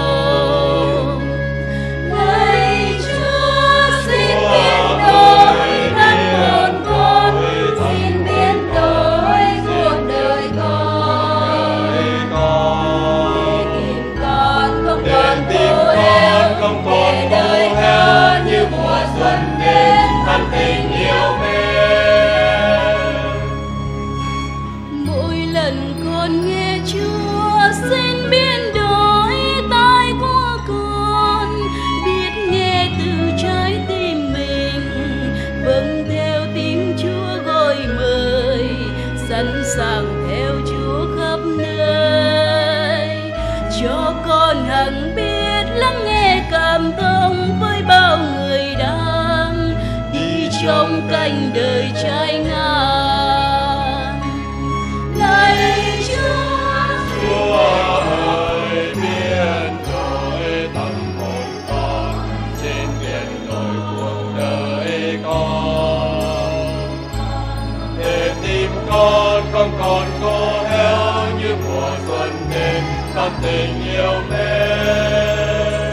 Sàng theo Chúa khắp nơi, cho con hằng biết lắng nghe cảm thông với bao người đang đi trong cánh đời trái ngang. Lạy Chúa, Chúa ơi, biến đổi tâm hồn con, trên biển nổi cuộc đời con, để tìm con không còn khô héo như mùa xuân đến con tình yêu mến.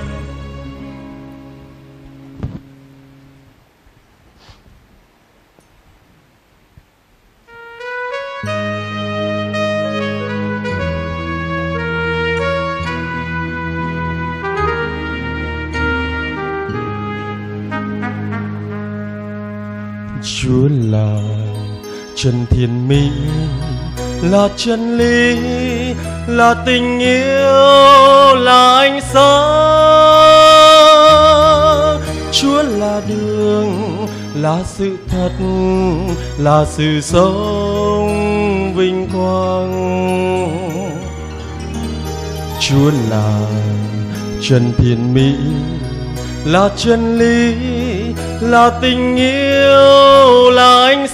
Chúa là chân thiên mỹ, là chân lý, là tình yêu, là ánh sáng. Chúa là đường, là sự thật, là sự sống vinh quang. Chúa là chân thiên mỹ, là chân lý, là tình yêu, là ánh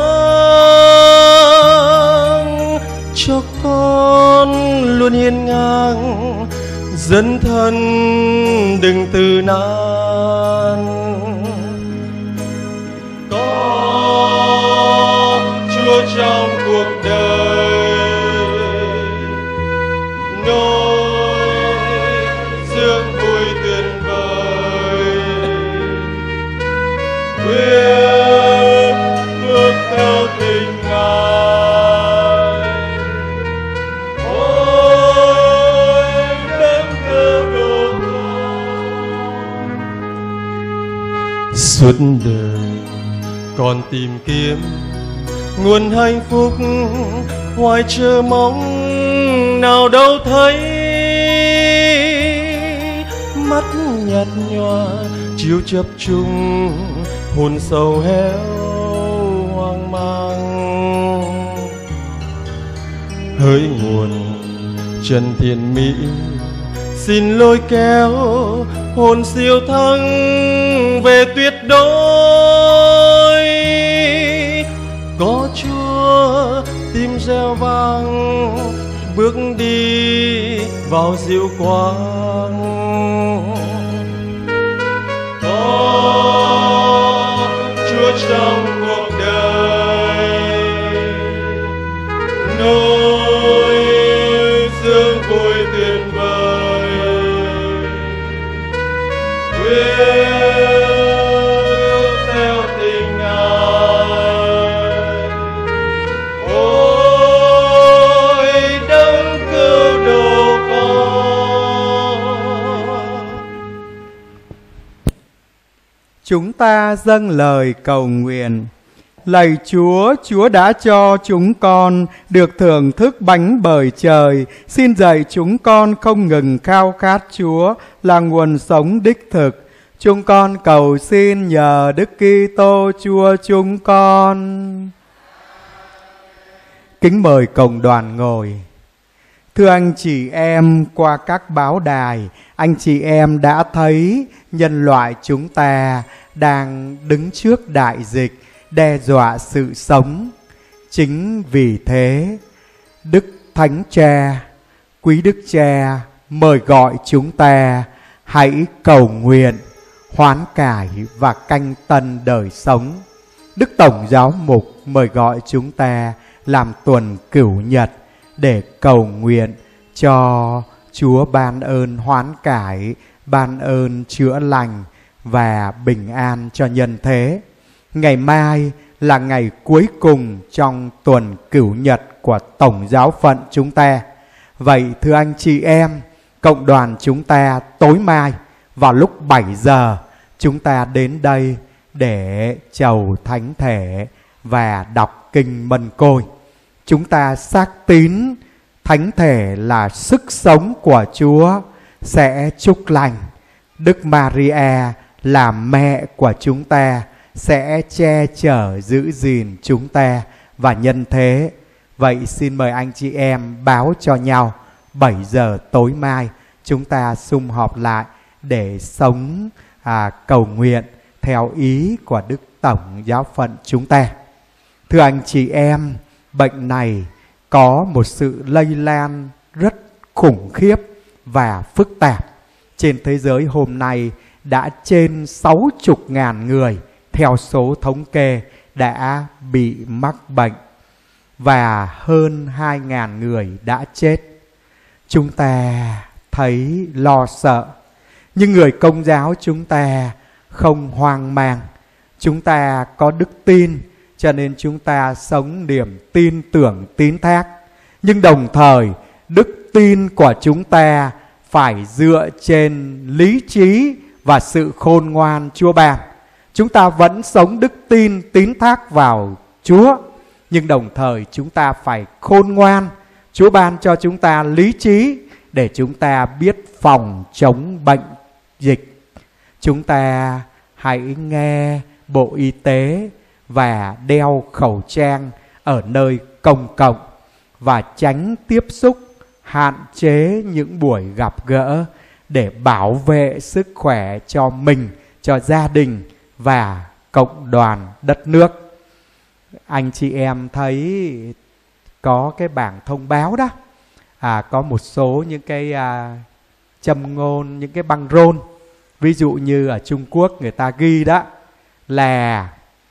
sáng. Cho con luôn hiên ngang, dấn thân đừng từ nan. Có Chúa trong cuộc đời, nỗi suốt đời còn tìm kiếm nguồn hạnh phúc, hoài chờ mong nào đâu thấy. Mắt nhạt nhòa chiếu chập chung, hồn sầu héo hoang mang. Hỡi nguồn trần thiện mỹ, xin lôi kéo hồn siêu thăng về tuyệt đối. Có Chúa tim reo vang, bước đi vào diệu quang. Có Chúa trong cuộc đời, nỗi sương vui tuyệt vời. Quyết theo tình Ngài, ôi đấng cứu độ con. Chúng ta dâng lời cầu nguyện. Lạy Chúa, Chúa đã cho chúng con được thưởng thức bánh bời trời. Xin dạy chúng con không ngừng khao khát Chúa là nguồn sống đích thực. Chúng con cầu xin nhờ Đức Kitô Chúa chúng con. Kính mời cộng đoàn ngồi. Thưa anh chị em, qua các báo đài, anh chị em đã thấy nhân loại chúng ta đang đứng trước đại dịch đe dọa sự sống. Chính vì thế, Đức Thánh Cha, Quý Đức Cha mời gọi chúng ta hãy cầu nguyện, hoán cải và canh tân đời sống. Đức Tổng Giáo Mục mời gọi chúng ta làm tuần cửu nhật để cầu nguyện cho Chúa ban ơn hoán cải, ban ơn chữa lành và bình an cho nhân thế. Ngày mai là ngày cuối cùng trong tuần cửu nhật của Tổng Giáo phận chúng ta. Vậy thưa anh chị em, cộng đoàn chúng ta tối mai vào lúc bảy giờ chúng ta đến đây để chầu thánh thể và đọc kinh Mân Côi. Chúng ta xác tín thánh thể là sức sống của Chúa sẽ chúc lành. Đức Maria là mẹ của chúng ta sẽ che chở giữ gìn chúng ta và nhân thế. Vậy xin mời anh chị em báo cho nhau bảy giờ tối mai chúng ta sum họp lại để sống à, cầu nguyện theo ý của Đức Tổng Giáo phận chúng ta. Thưa anh chị em, bệnh này có một sự lây lan rất khủng khiếp và phức tạp. Trên thế giới hôm nay đã trên sáu mươi ngàn người theo số thống kê đã bị mắc bệnh và hơn hai ngàn người đã chết. Chúng ta thấy lo sợ, nhưng người Công giáo chúng ta không hoang mang. Chúng ta có đức tin, cho nên chúng ta sống niềm tin tưởng tín thác. Nhưng đồng thời, đức tin của chúng ta phải dựa trên lý trí và sự khôn ngoan Chúa ban. Chúng ta vẫn sống đức tin tín thác vào Chúa, nhưng đồng thời chúng ta phải khôn ngoan. Chúa ban cho chúng ta lý trí để chúng ta biết phòng chống bệnh dịch. Chúng ta hãy nghe Bộ Y tế và đeo khẩu trang ở nơi công cộng và tránh tiếp xúc, hạn chế những buổi gặp gỡ để bảo vệ sức khỏe cho mình, cho gia đình và cộng đoàn đất nước. Anh chị em thấy có cái bảng thông báo đó, à, có một số những cái à, châm ngôn, những cái băng rôn. Ví dụ như ở Trung Quốc người ta ghi đó là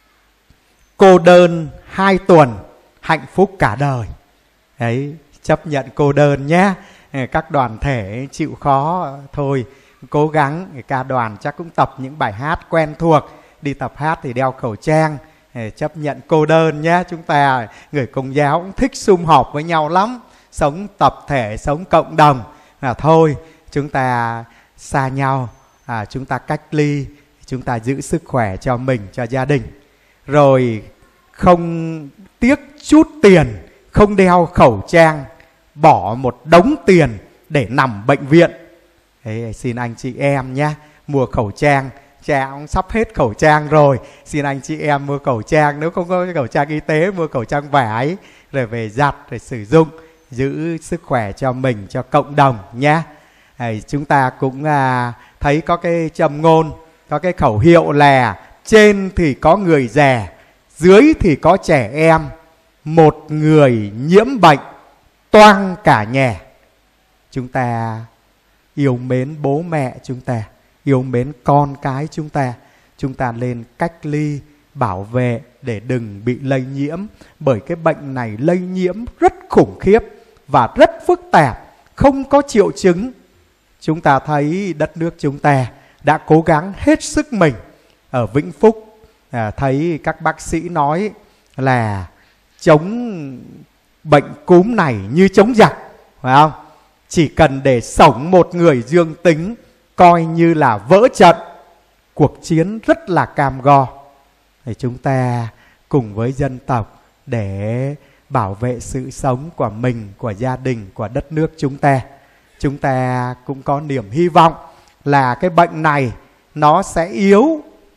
cô đơn hai tuần, hạnh phúc cả đời. Đấy, chấp nhận cô đơn nhé. Các đoàn thể chịu khó thôi, cố gắng. Ca đoàn chắc cũng tập những bài hát quen thuộc. Đi tập hát thì đeo khẩu trang, chấp nhận cô đơn nhé. Chúng ta, người Công giáo cũng thích sum họp với nhau lắm. Sống tập thể, sống cộng đồng. Là thôi, chúng ta xa nhau, à, chúng ta cách ly, chúng ta giữ sức khỏe cho mình, cho gia đình. Rồi không tiếc chút tiền, không đeo khẩu trang, bỏ một đống tiền để nằm bệnh viện. Thế xin anh chị em nhé, mua khẩu trang. Cha cũng sắp hết khẩu trang rồi, xin anh chị em mua khẩu trang. Nếu không có khẩu trang y tế, mua khẩu trang vải rồi về giặt rồi sử dụng, giữ sức khỏe cho mình, cho cộng đồng nhé. Chúng ta cũng à, thấy có cái châm ngôn, có cái khẩu hiệu là trên thì có người già, dưới thì có trẻ em, một người nhiễm bệnh toang cả nhà. Chúng ta yêu mến bố mẹ chúng ta, yêu mến con cái chúng ta. Chúng ta lên cách ly, bảo vệ để đừng bị lây nhiễm. Bởi cái bệnh này lây nhiễm rất khủng khiếp và rất phức tạp, không có triệu chứng. Chúng ta thấy đất nước chúng ta đã cố gắng hết sức mình. Ở Vĩnh Phúc à, thấy các bác sĩ nói là chống bệnh cúm này như chống giặc, phải không? Chỉ cần để sống một người dương tính coi như là vỡ trận. Cuộc chiến rất là cam go. Thì chúng ta cùng với dân tộc để bảo vệ sự sống của mình, của gia đình, của đất nước chúng ta. Chúng ta cũng có niềm hy vọng là cái bệnh này nó sẽ yếu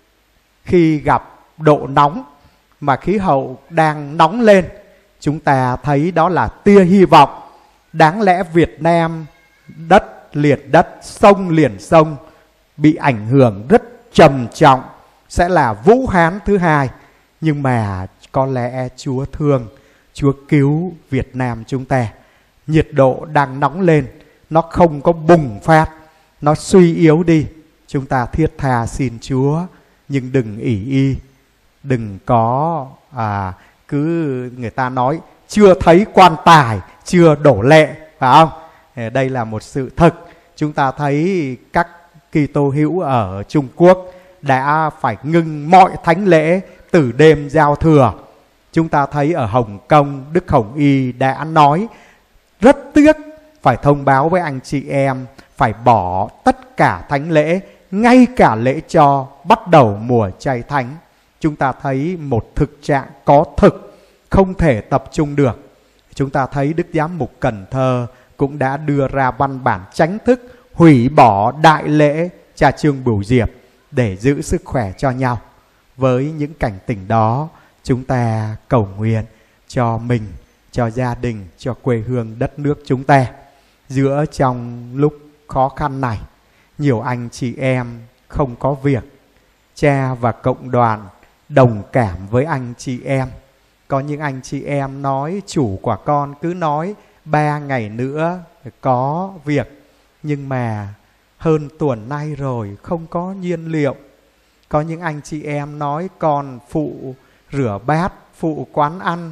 khi gặp độ nóng, mà khí hậu đang nóng lên. Chúng ta thấy đó là tia hy vọng. Đáng lẽ Việt Nam đất liền đất, sông liền sông bị ảnh hưởng rất trầm trọng, sẽ là Vũ Hán thứ hai. Nhưng mà có lẽ Chúa thương, Chúa cứu Việt Nam chúng ta. Nhiệt độ đang nóng lên, nó không có bùng phát, nó suy yếu đi. Chúng ta thiết tha xin Chúa, nhưng đừng ỷ y, đừng có à, cứ người ta nói chưa thấy quan tài chưa đổ lệ, phải không? Đây là một sự thật. Chúng ta thấy các Kitô hữu ở Trung Quốc đã phải ngưng mọi thánh lễ từ đêm giao thừa. Chúng ta thấy ở Hồng Kông, Đức Hồng Y đã nói rất tiếc phải thông báo với anh chị em phải bỏ tất cả thánh lễ, ngay cả lễ cho bắt đầu mùa chay thánh. Chúng ta thấy một thực trạng có thực, không thể tập trung được. Chúng ta thấy Đức Giám mục Cần Thơ cũng đã đưa ra văn bản chính thức hủy bỏ đại lễ Cha Trương Bửu Diệp để giữ sức khỏe cho nhau. Với những cảnh tỉnh đó, chúng ta cầu nguyện cho mình, cho gia đình, cho quê hương đất nước chúng ta. Giữa trong lúc khó khăn này, nhiều anh chị em không có việc. Cha và cộng đoàn đồng cảm với anh chị em. Có những anh chị em nói chủ của con cứ nói ba ngày nữa có việc, nhưng mà hơn tuần nay rồi không có nhiên liệu. Có những anh chị em nói con phụ rửa bát, phụ quán ăn,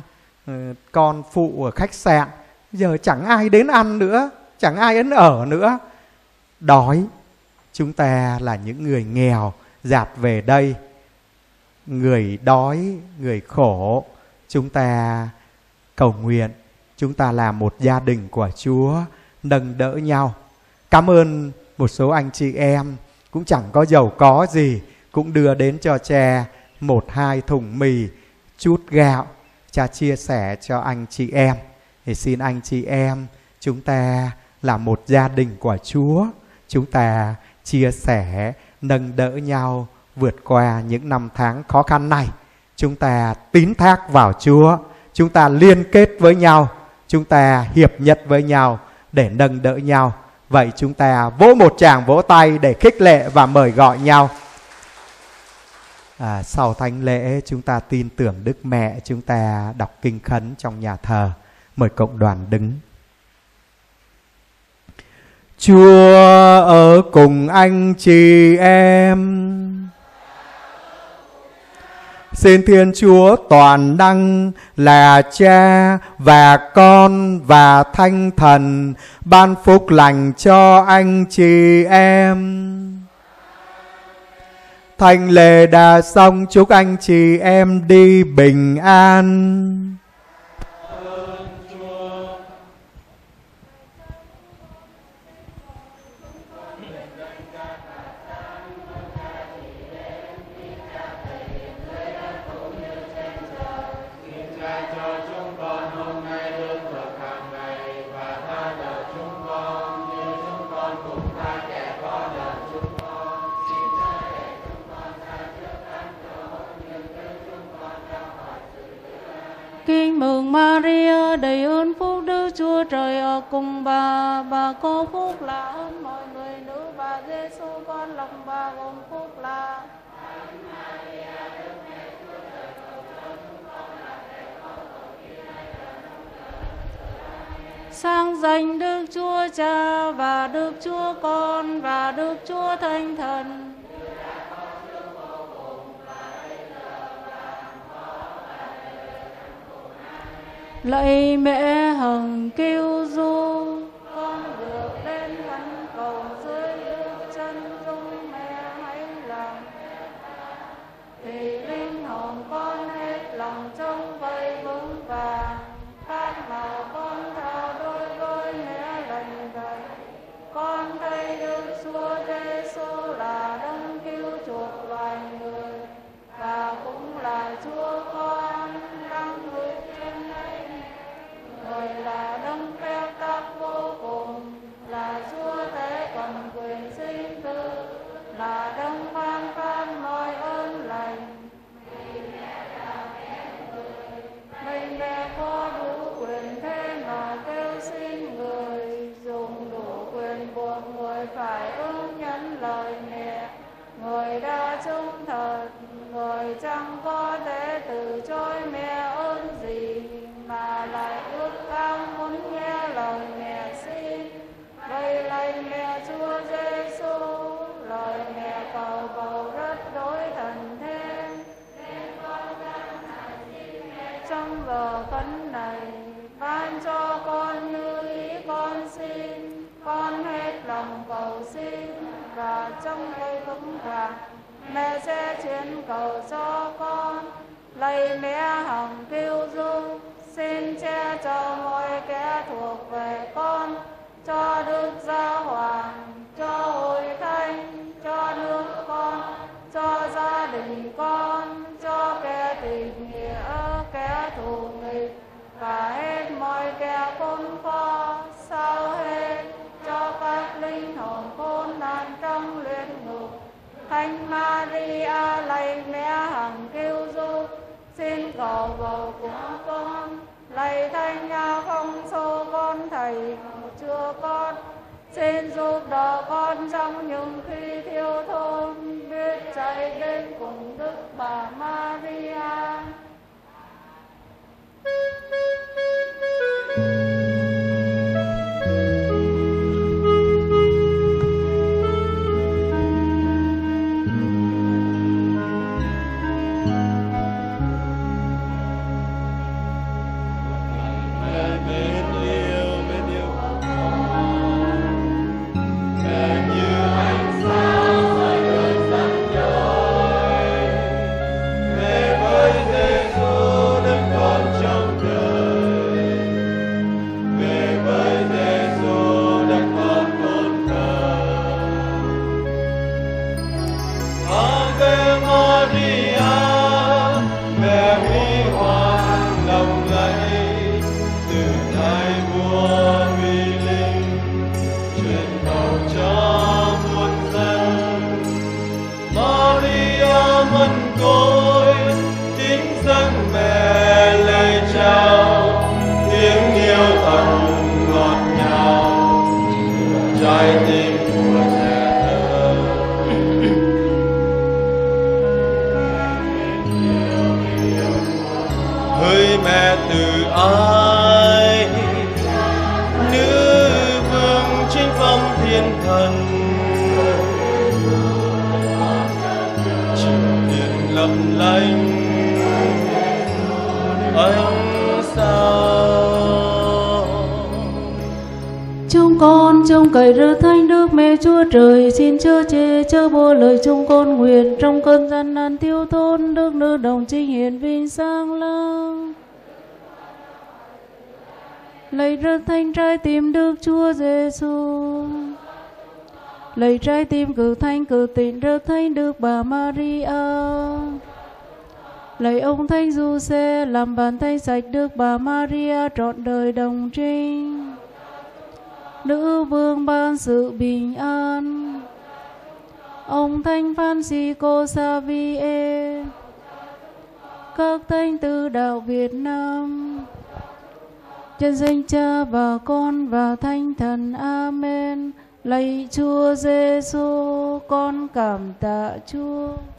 con phụ ở khách sạn, giờ chẳng ai đến ăn nữa, chẳng ai đến ở nữa. Đói. Chúng ta là những người nghèo dạt về đây, người đói, người khổ. Chúng ta cầu nguyện, chúng ta là một gia đình của Chúa, nâng đỡ nhau. Cảm ơn một số anh chị em cũng chẳng có giàu có gì, cũng đưa đến cho cha một hai thùng mì, chút gạo. Cha chia sẻ cho anh chị em. Thì xin anh chị em, chúng ta là một gia đình của Chúa. Chúng ta chia sẻ, nâng đỡ nhau vượt qua những năm tháng khó khăn này. Chúng ta tín thác vào Chúa, chúng ta liên kết với nhau, chúng ta hiệp nhất với nhau để nâng đỡ nhau. Vậy chúng ta vỗ một tràng vỗ tay để khích lệ và mời gọi nhau. À, sau thánh lễ chúng ta tin tưởng Đức Mẹ, chúng ta đọc kinh khấn trong nhà thờ. Mời cộng đoàn đứng. Chúa ở cùng anh chị em. Xin Thiên Chúa toàn năng là Cha và Con và Thánh Thần ban phúc lành cho anh chị em. Thánh lễ đã xong, chúc anh chị em đi bình an. Maria đầy ơn phúc, Đức Chúa Trời ở cùng bà, bà có phúc lạ hơn mọi người nữ, và Giêsu con lòng bà gồm phúc lạ. Sang danh Đức Chúa Cha và Đức Chúa Con và Đức Chúa Thánh Thần. Lạy mẹ hằng cứu du, con được đến khấn cầu dưới bước chân dung mẹ hãy làm, thì linh hồn con hết lòng trông vây vững vàng, các màu con thao đôi đôi mẹ lành vậy. Con thấy Đức Chúa Giêsu là đấng cứu chuộc loài người, và cũng là Chúa con đang ngự trên ấy. Người là đấng phép tắc vô cùng, là Chúa Thế cầm quyền sinh tử, là đấng ban phát mọi ơn lành. Mình mẹ có đủ quyền thế mà kêu xin người, dùng đủ quyền buộc người phải ứng nhẫn lời mẹ. Người đã trung thật, người chẳng có thể từ chối mẹ ơn gì, mà lại ước ao muốn nghe lời mẹ xin. Vậy lạy mẹ Chúa Giêsu, lời mẹ cầu bầu rất đối thần thế. Trong giờ khấn này, ban cho con như ý con xin, con hết lòng cầu xin, và trong cây vững vàng mẹ sẽ chuyển cầu cho con. Lạy mẹ hằng cứu du, xin che chở mọi kẻ thuộc về con, cho Đức Giáo Hoàng, cho Hội Thánh, cho nước con, cho gia đình con, cho kẻ tình nghĩa, kẻ thù nghịch, và hết mọi kẻ khốn khó, sao hết cho các linh hồn khốn nạn trong luyện ngục. Thánh Maria lạy mẹ hằng cứu du, xin cầu bầu của con. Lạy Thánh Alphonso con thầy chưa con, xin giúp đỡ con trong những khi thiếu thốn, biết chạy đến cùng Đức Bà Maria. Cậy rơ Thánh Đức Mẹ Chúa Trời, xin chớ chê chớ bố lời chúng con nguyện, trong cơn gian nan thiếu thốn Đức Nữ Đồng Trinh hiển vinh sáng láng. Lạy rất thanh trái tim Đức Chúa Giêsu, lạy trái tim cử thanh cử tịnh rất thanh Đức Bà Maria, lạy ông Thánh Giuse làm bàn tay sạch Đức Bà Maria trọn đời đồng trinh. Nữ vương ban sự bình an, ông Thánh Francisco Xavier, các thánh tư đạo Việt Nam, Nhân danh Cha và Con và Thánh Thần. Amen. Lạy Chúa Giêsu, con cảm tạ Chúa.